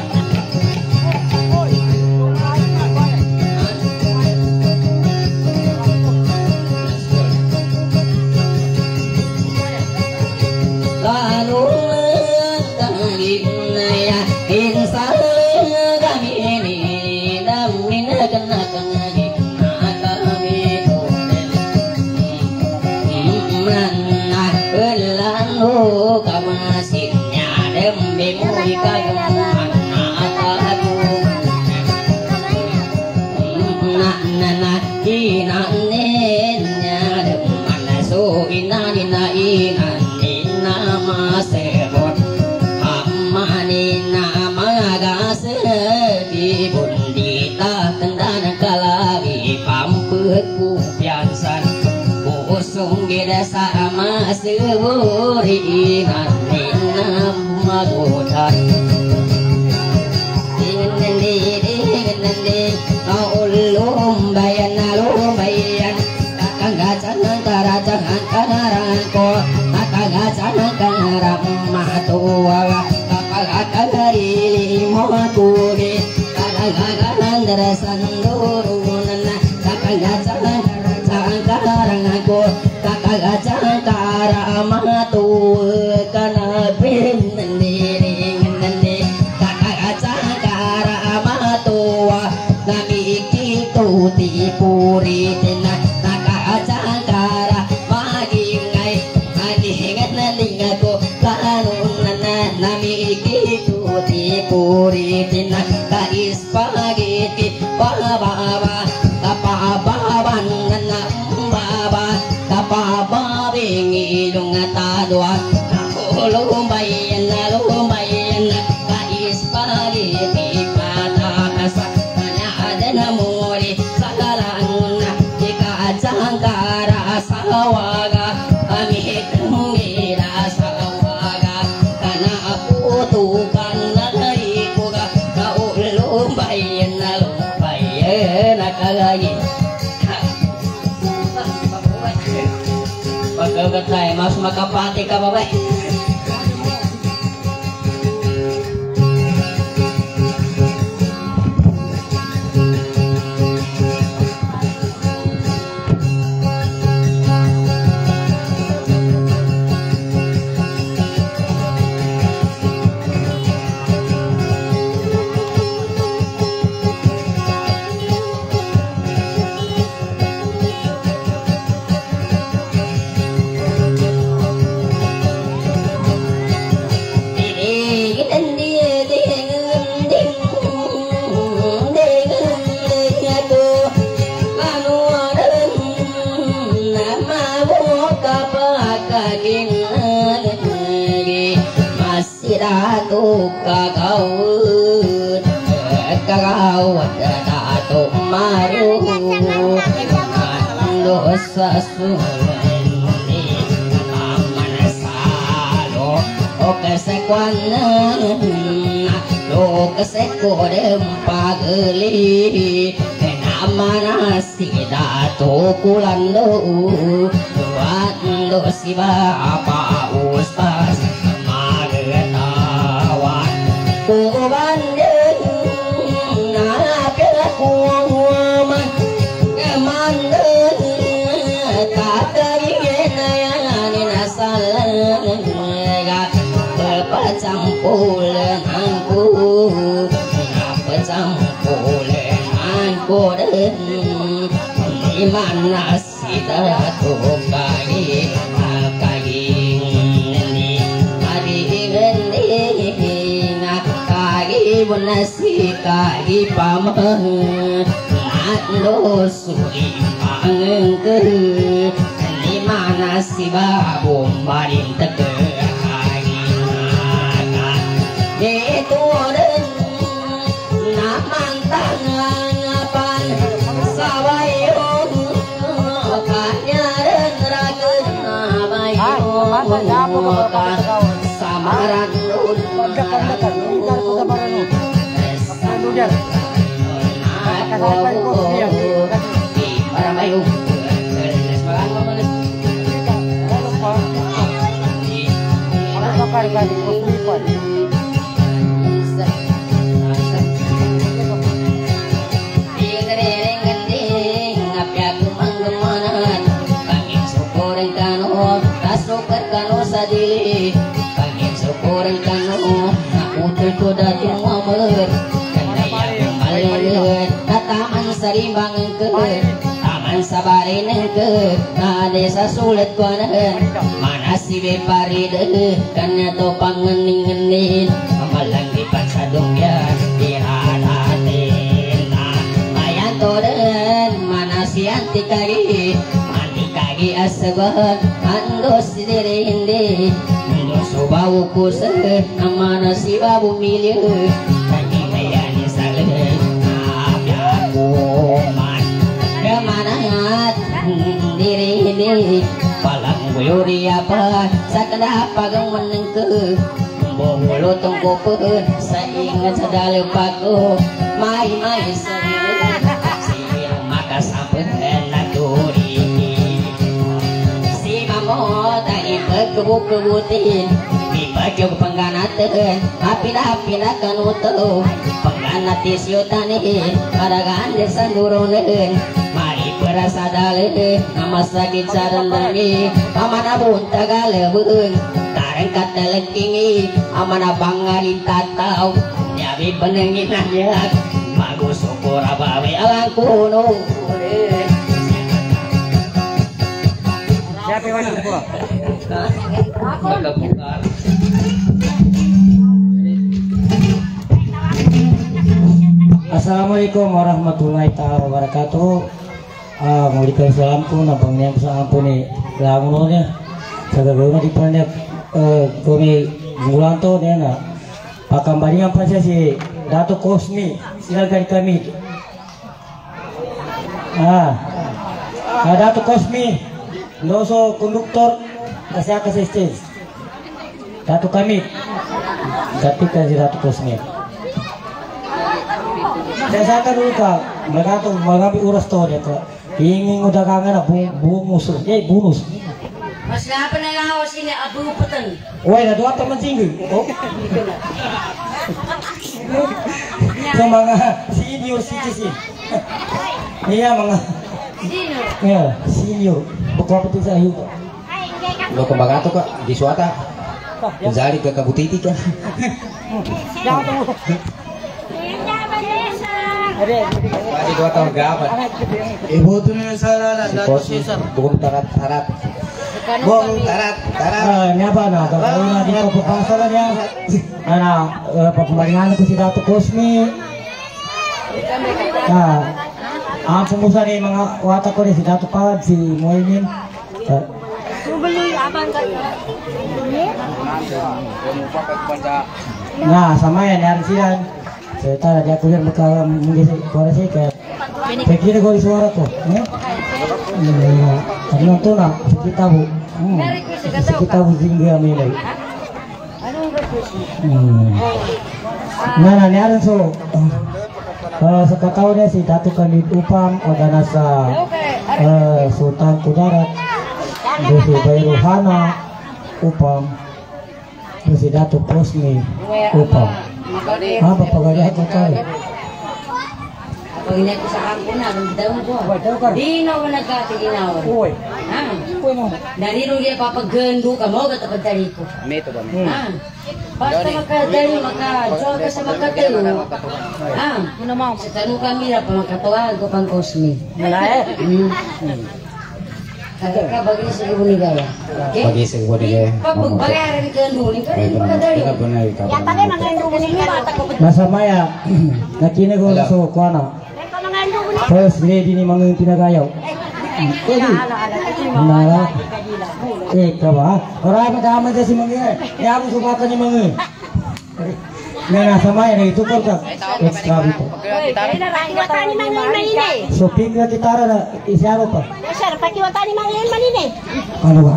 S1: sama seuri nanti nama dodan ini ini kau ulum bayan alum bayan kakak gacan kara jangan karang ko kakak gacan kara matua kakak kakak dari motuge kakak kakak derasan durunan kakak gacan karang ko kakak gacan kara matu kana pin nendiri nende kakak gacan kara matu kami kitu ti puri tena kakak gacan kara magingai magingat nalinga ko kanunana nami kitu ti puri tena kais pagiti pababa kapababan nana baba kapababing ilong tadwa kulumbayan na lumbayan kais pagiti patakasa kanya ada na muli sa kalangon ikajang kara sawaga kami tungira sawaga kana putukan na ikuga kaulumbayan na lumbayan nakagayin pagkagat tayo, mas makapati ka ba ba?
S2: kagaud kagaud Dato Maru dosa sulani aman salo o kesekwana lo kesekodem pageli namana si Dato Kulando wando siba apa uspas magatawan kubandeng napila kuwaman kemandeng katarigenayani nasalega pecampulenanku pecampulenanku den di mana si Dato kagi kagi ini kagi ini kagi bonasi kagi paman ando suri pangengke di mana si babu marin teke kagi makan itu den naman tangan pan sawayo samaran Sukar kanu sadili pangin syukuran kanu nakutul ko dating mamer kanaya malir taman sarimbang ke taman sabarin ke na desa sulit kuanan mana si beparide kanya to pangening-ngenin amalang di pansadong ya dihadatin ayan to den mana si anti kagi kagi asabat ando sidere hindi ando subawu kusa amana si babu milyo kagi mayani sale abyaku man kemanangat diri hindi palang buyuri apa sakada pagang menengke bolo tongkopun sa ingat sa dalupako may may sa siyang makasampun naturi tadi berkebu-kebutin di baju pengganatan api-api akan utuh pengganati siutani pada gandeng sanduronen mari perasa dale nama sakit saran lagi amana bunta galebun tareng kata lekingi amana bangari tatau nyabi penengin aja bagus syukur abawe alang kuno siapa yang mana pula?
S4: Assalamualaikum warahmatullahi taala wabarakatuh. Ah, mau dikasih salamku, nabang niang salamku nih, lamunnya. Sagagawin di pandai, eh, kami bulan tu ni na. Pakambari apa sih si Dato Kosmi, silakan kami. Ah, Dato Kosmi. Noso konduktor kasih kasih stage Dato kami ketika si Dato Kosmi saya saka dulu kak mereka tuh mengambil uras tuh dia kak ingin udah kangen bu bungus eh bunus
S3: mas apa nalaw sini abu peten
S4: woi ada dua teman singgung oh semangat senior sih iya manga ya senior Bukan betul saya juga.
S5: Lo kembang atau kak di suata, Zali ke kabutiti kan. Masih dua tahun gaman.
S1: Ibu tu ni salah
S5: Si
S1: lah.
S5: Kosmi, bukan tarat tarat. Bong tarat tarat.
S4: Ah, ni apa nak? Kalau nak di kau pasal dia, anak pembaringan aku si Dato Kosmi. Ah, ang pengusaha ni mga watak ko ni si Dato Pad, si Moinin.
S3: Beli abang kat.
S4: Nah, sama ya dari siang. Saya tadi dia kuliah bakal mengisi suara sih kayak kayak gini gue suara tuh, ya. Iya, tadi nonton lah kita bu, hmm, kita bu tinggal milih. Hmm. Nah, nanti ada so. Kalau seketahunya si Datuk Kandid Upam, Oganasa eh, Sultan Kudarat, Desi Bairuhana Upam, Desi Datuk Prosmi Upam. Apa pegawai itu kau?
S3: Pag ko sa kampo na, daw mo ko. Di na wala ka tiginaw.
S4: Uy,
S3: Ah,
S4: uy mo.
S3: dari ro dia papagendo ka mo gata pagdali ko.
S5: Meto ba?
S3: Ah. Basta makadali maka joga ka sa makatayo. Ah, kuno mo sa tanu kami ra pa makatuwa ko pang kosmi.
S4: Malae.
S3: Hmm. Agak ka bagi sa ibu ni gaya. Okay?
S5: Bagi sa ibu ni gaya.
S3: Pag bagaran ka nduli ka makadali.
S5: Ya tadi
S4: Masama ya, nakini ko so kuana. Terus ready ni mga pinagayaw. Jadi, nala. Eh, kaba. Orang macam macam si mga. Ya aku suka ni mga. Nana sama ya itu kor ka. Extra bito. So pinga gitara na isyaro pa.
S6: Sir, pakiwata ni mga yan manini.
S4: Ano ba?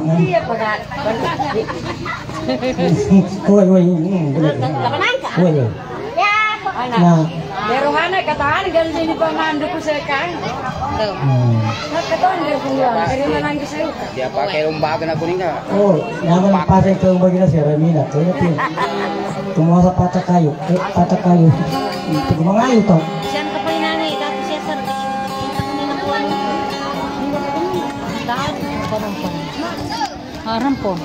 S4: Oy, oy. Oy, oy. Nah,
S3: Pero hana kataan ganun din pa mando ko sa kan.
S4: hmm.
S3: Kataan din ko yan. Pero manang ko sa'yo.
S5: Dia pakai umbaga na kuning ka.
S4: Oh, naman pasay ko bagi na siya Ramina. Kaya pin. Kumuha sa patak kayo. Eh, patak kayo. Kumangayo to.
S6: Siyan ka pa yung nanay, tapos siya sir, kita ko nilang buwan. Dahil, parang po. Parang po.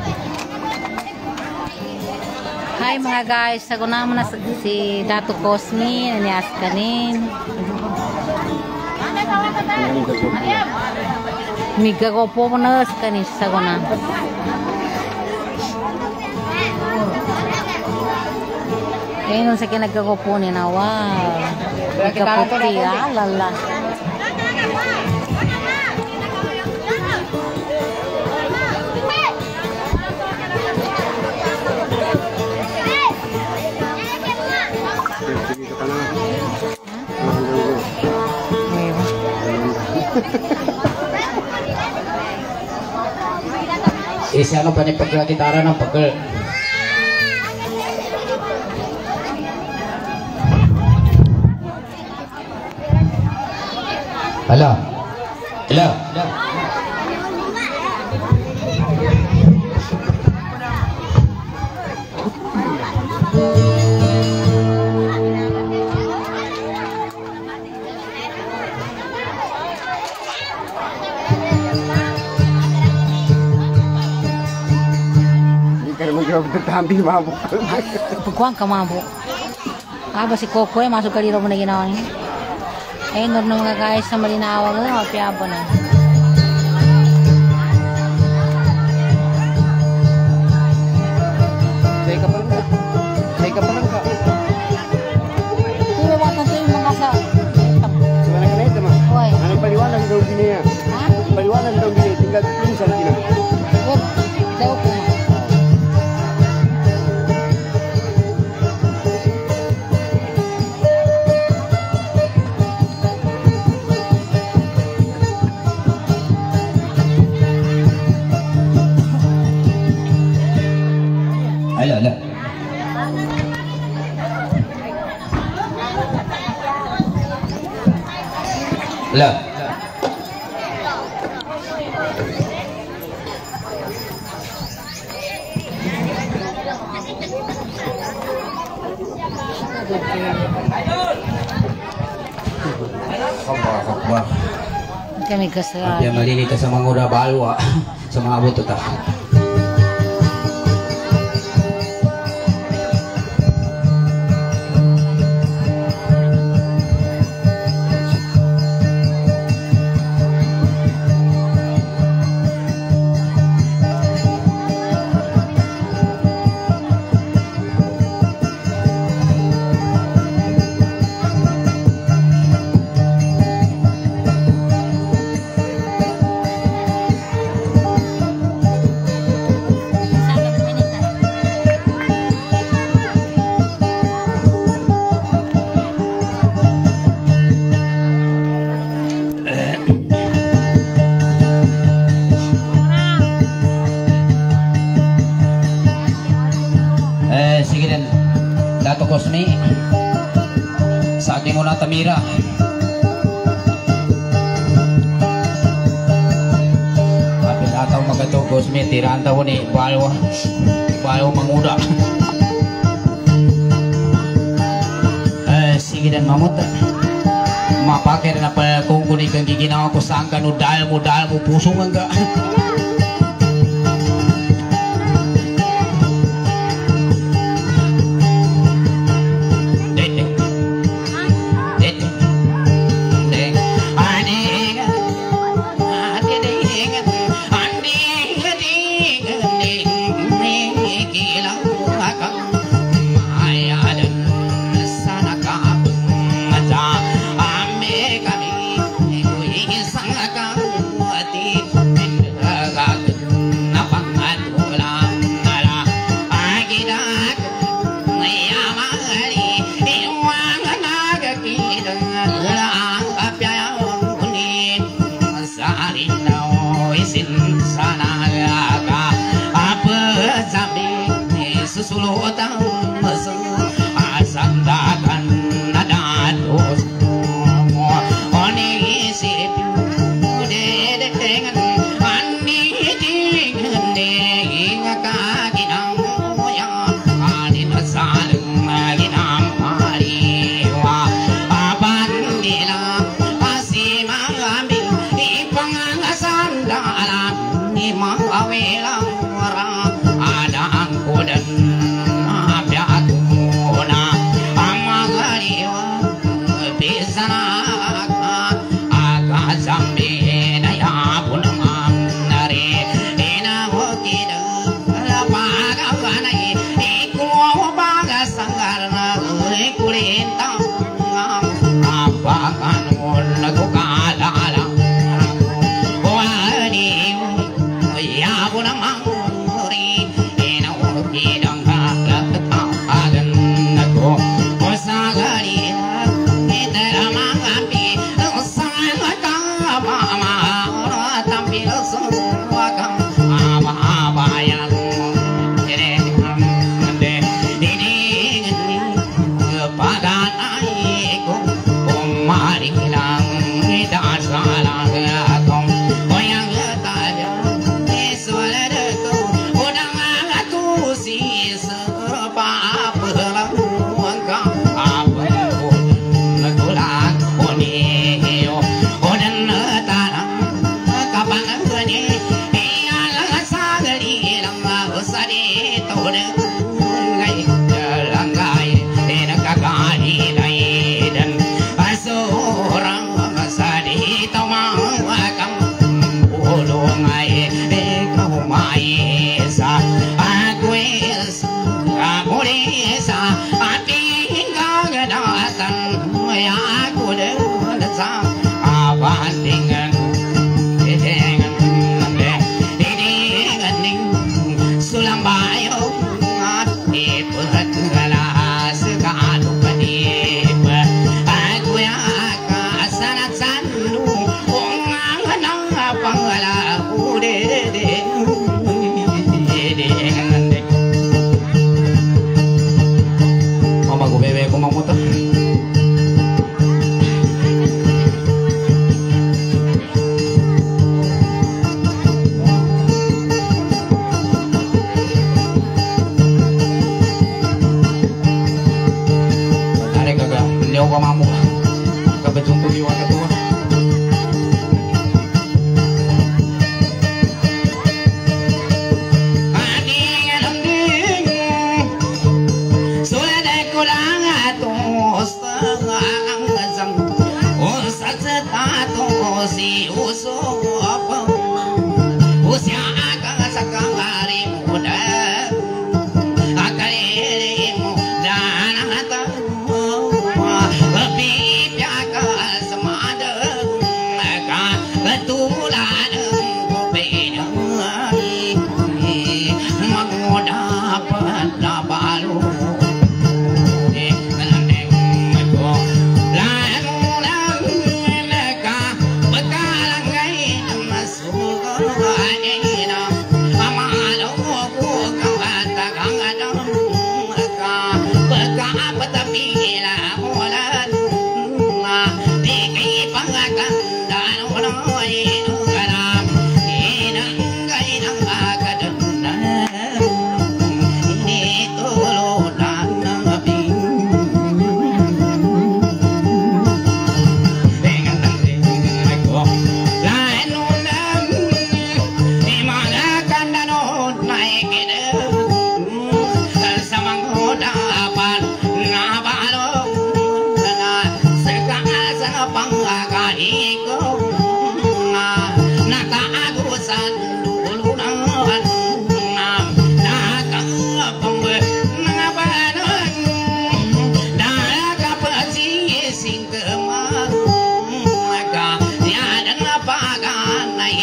S6: Hi mga guys, sago naman na si Dato Cosmi, nanias kanin. Miga ko po mo na sa kanin, sago na. Ayun nung sa kinagkakupo ni na, wow. Nagkaputi, ah, lala.
S5: Isa ka pa ni pagkakitara ng pagkal. Hala. Hala.
S7: Tambi mabuk.
S6: Pagkuhan ka mabuk. Ah, ba si Kokoy, masuk ka dito mo na ginawa niya. Ayun, doon mga guys na malinawag na, mapiyabo na.
S5: Say ka pa lang ka. Say ka pa lang ka.
S6: Tuwi mo ito yung mga sa...
S7: Gimana ka na ito ma?
S6: Uy.
S7: Ano paliwanag daw gini ya?
S6: Ha?
S7: Paliwanag daw gini, tinggal pinsan gina.
S6: Wag. Daw ko.
S5: Hala, hala. Hala. Allah Akbar.
S6: Kami kasalanan.
S5: Dia malilita sa mga ura balwa sa mga buto ta. Matamira. Kapit ataw magatugos mi tiraan tawo ni balo balo manguda. Eh sige dan mamut. Mapakir na pa kung kunig kang giginawa ko saan ka no dahil mo dahil mo puso nga.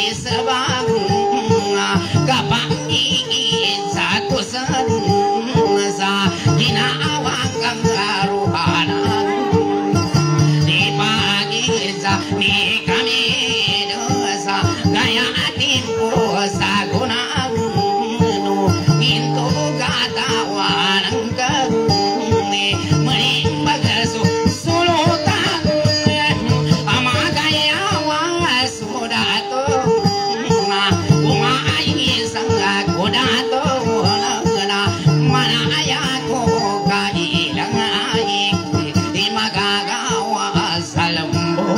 S1: sebab kapangin satu sen sa ginawang kang karuhanan di pagi sa ni kami dosa gaya timpo sa gunang no into katawan ang kagni maling bagaso sulutan amagaya wasudato na kumain sang kudato na manaya ko kailang ay di magagawa sa lambo.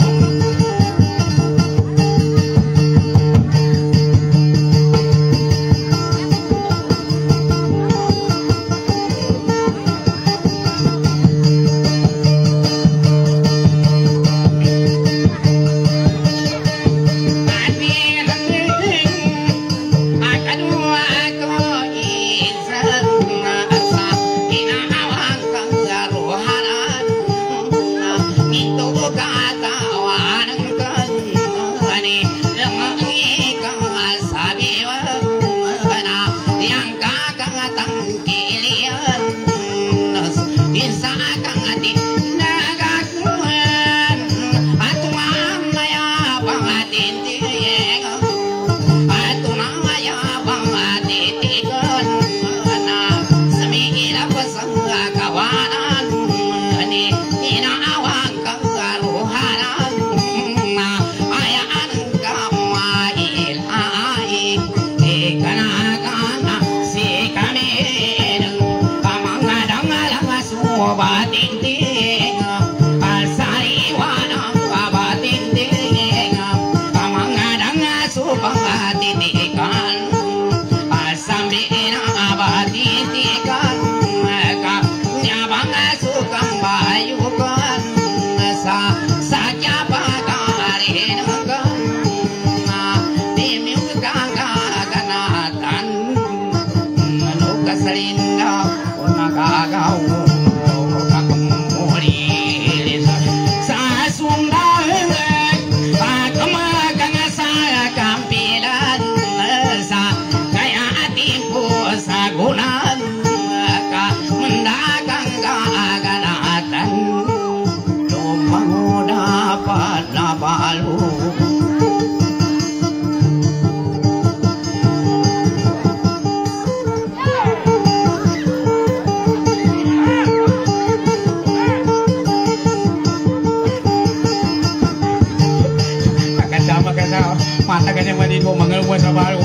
S5: Mata kanya mandi ko mangal buat sa baru.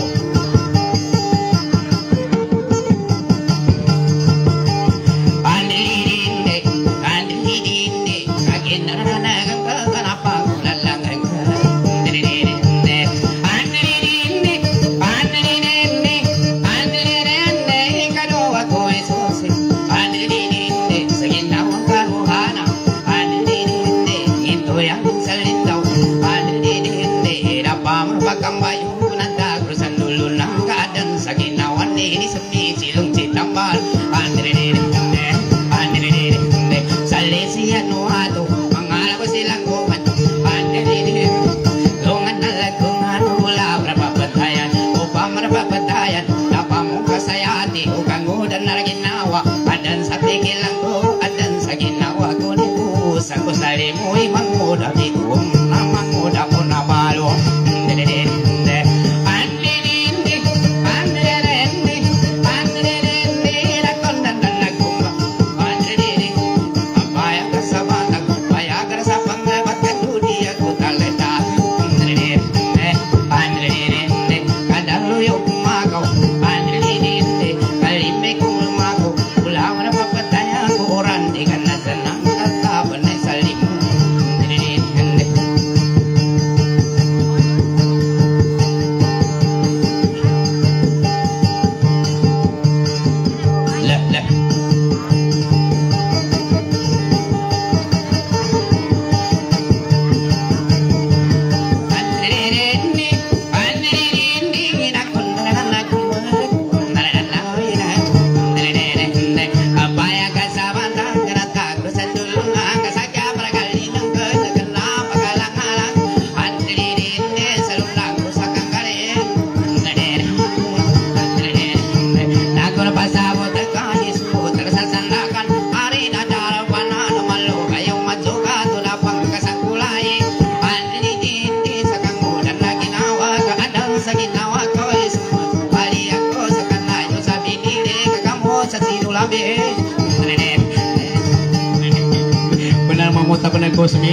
S5: Andilinde, andilinde, agin na na na kanapa lalang. Andilinde, andilinde, andilinde, andilinde, kado ako esosi. Andilinde, sagin na ang karuhana. Andilinde, ito yang salindaw. Pagkambayo nanda kurusan dulu ng keadaan sa ginawan ni sepi silong citambal andrene andrene salesian nuato mangala ko silang kuman andrene lungan nalagungan mula berapa batayan upah berapa batayan apa muka saya hati ukang udan na ginawa adan sa pikilang ko adan sa ginawa ko ni pusa ko salimu imang muda bikum namang muda ko na balo. deh. Benar mamuta benar kosmi.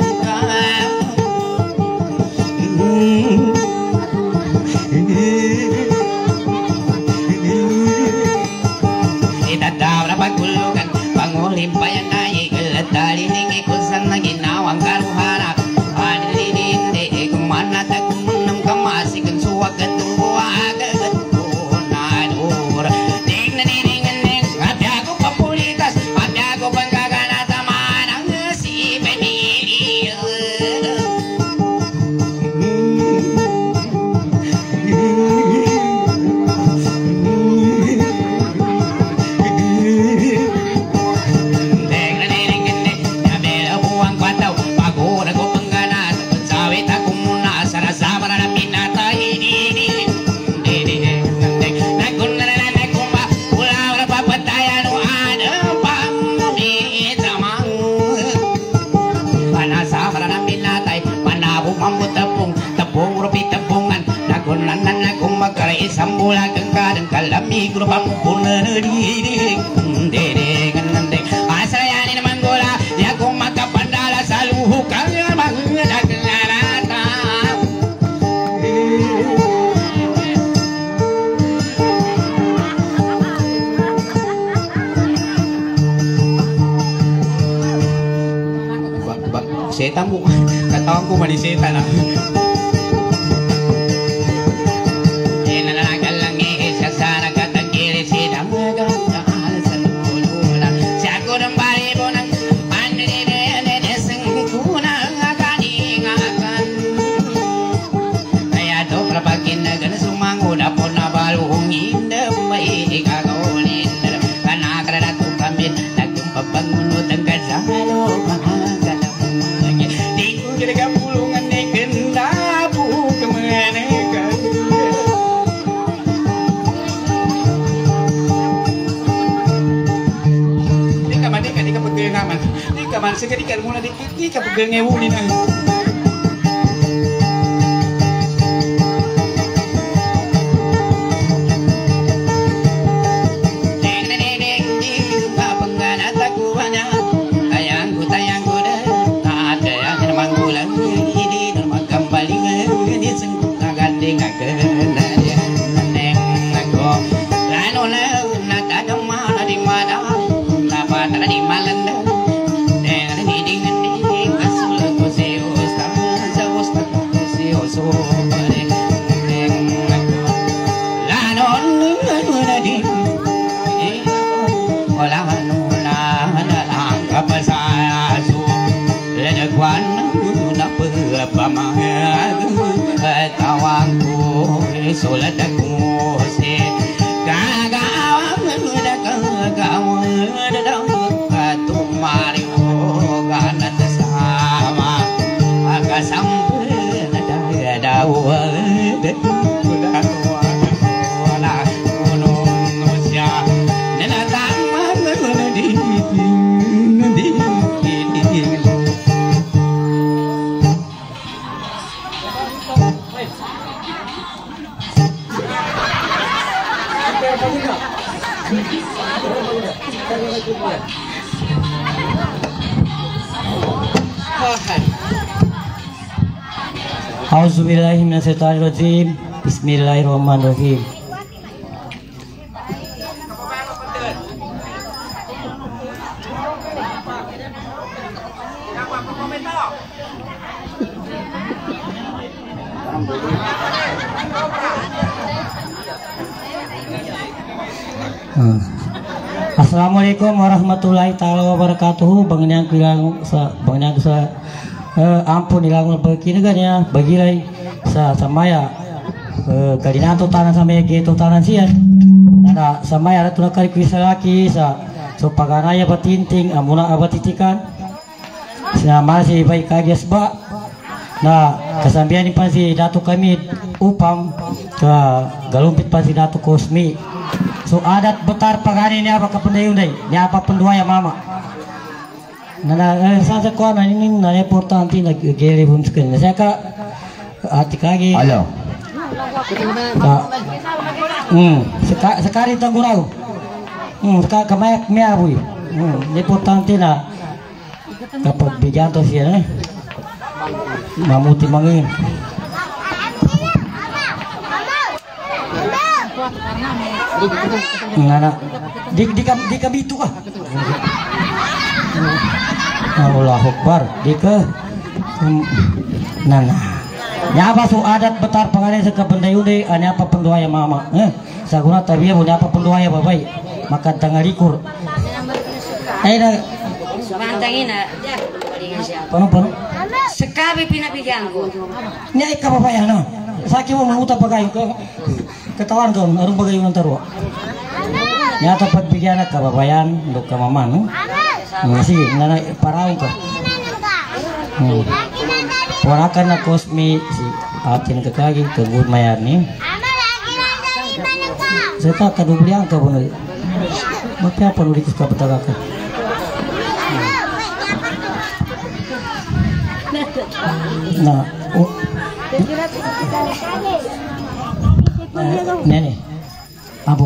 S5: Hey. sambula kengkadang kalami kurupam punaneri dereng deng asayani manggola ya maka pandala saluhu kaya mangdakenarata setan bu katakan ku mani setan lah. Kaman sekali kan mula dikit ni kapag ngewu ni nang. Soladaku se gagawa muda gagawa dadang tu mario ganat sama aga sampurna daya dawa kuda wala gunung usia nena taman di di
S4: Auzubillahi minasyaitonirrajim. Bismillahirrahmanirrahim. Hmm. Assalamualaikum warahmatullahi taala wabarakatuh. Bangunan bilang sa bangunan sa uh, ampun ilang begini kan ya bagilai sa samaya uh, kalinato tanan samaya gitu tanan sian ada samaya ratu kali kuisalaki sa so paganaya batinting amuna abatitikan sina masih baik kages ba nah kesambian ni pasti datu kami upam ke galumpit pasti datu kosmi. So adat betar pagani ni apa kapendayun day ni apa pendua ya mama nana eh, sa sa ko na ini na importante na gele bun skin sa ka ati kagi halo hmm seka sekali tanggurau hmm seka kamayak mi abui hmm importante na kapag bigyan to siya eh mamuti mangin ngana di di di kabitu ka Allahu Akbar di ke nana nyapa su adat betar pangane seka pendayude ane apa pendua ya mama eh saguna tabiya mo apa pendua ya babai makan tangalikur ay na
S6: Bantangina, palingan siya.
S4: pano pano
S6: Sekabi pinabigyan ko.
S4: nya ay kababayan no saki mo manguta pagay ko katawan ko arong bagay yung taro nyata pagbigyan na kababayan do ka mama no sige nana paraw ka hmm. Porakan na kosmi si atin kakagi kagud mayar ni seka kadubliang ka bono mapya panulikus ka pataga ka nah oh. Nene. Ampun.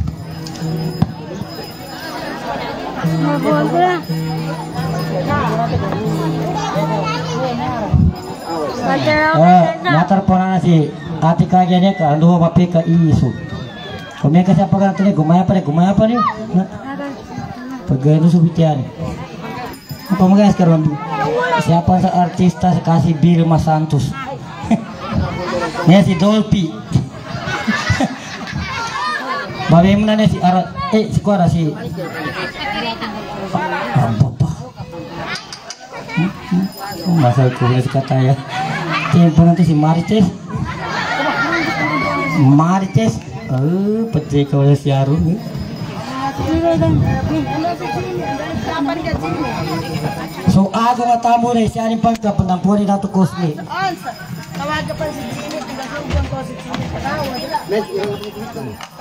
S4: Eh, natar ponana si Atika gini ke andu papi ke isu. Kami ke siapa kan tadi gumaya apa nih gumaya apa nih? Pegawai itu subitian. Apa mungkin sekarang siapa artista kasih bir Mas Santos? Nih si Dolpi. Bagaimana nih si Ara? Eh si Kuara si. Apa? Masa kuliah kata ya. Tempo nanti si Marites. Marites. Eh, pecah kalau si Arun. So ako nga tamo rin siya rin pang kapanampuan ni Dato Cosme.
S8: Tawagan pa si Gini, tiga sa ubang ko si Gini.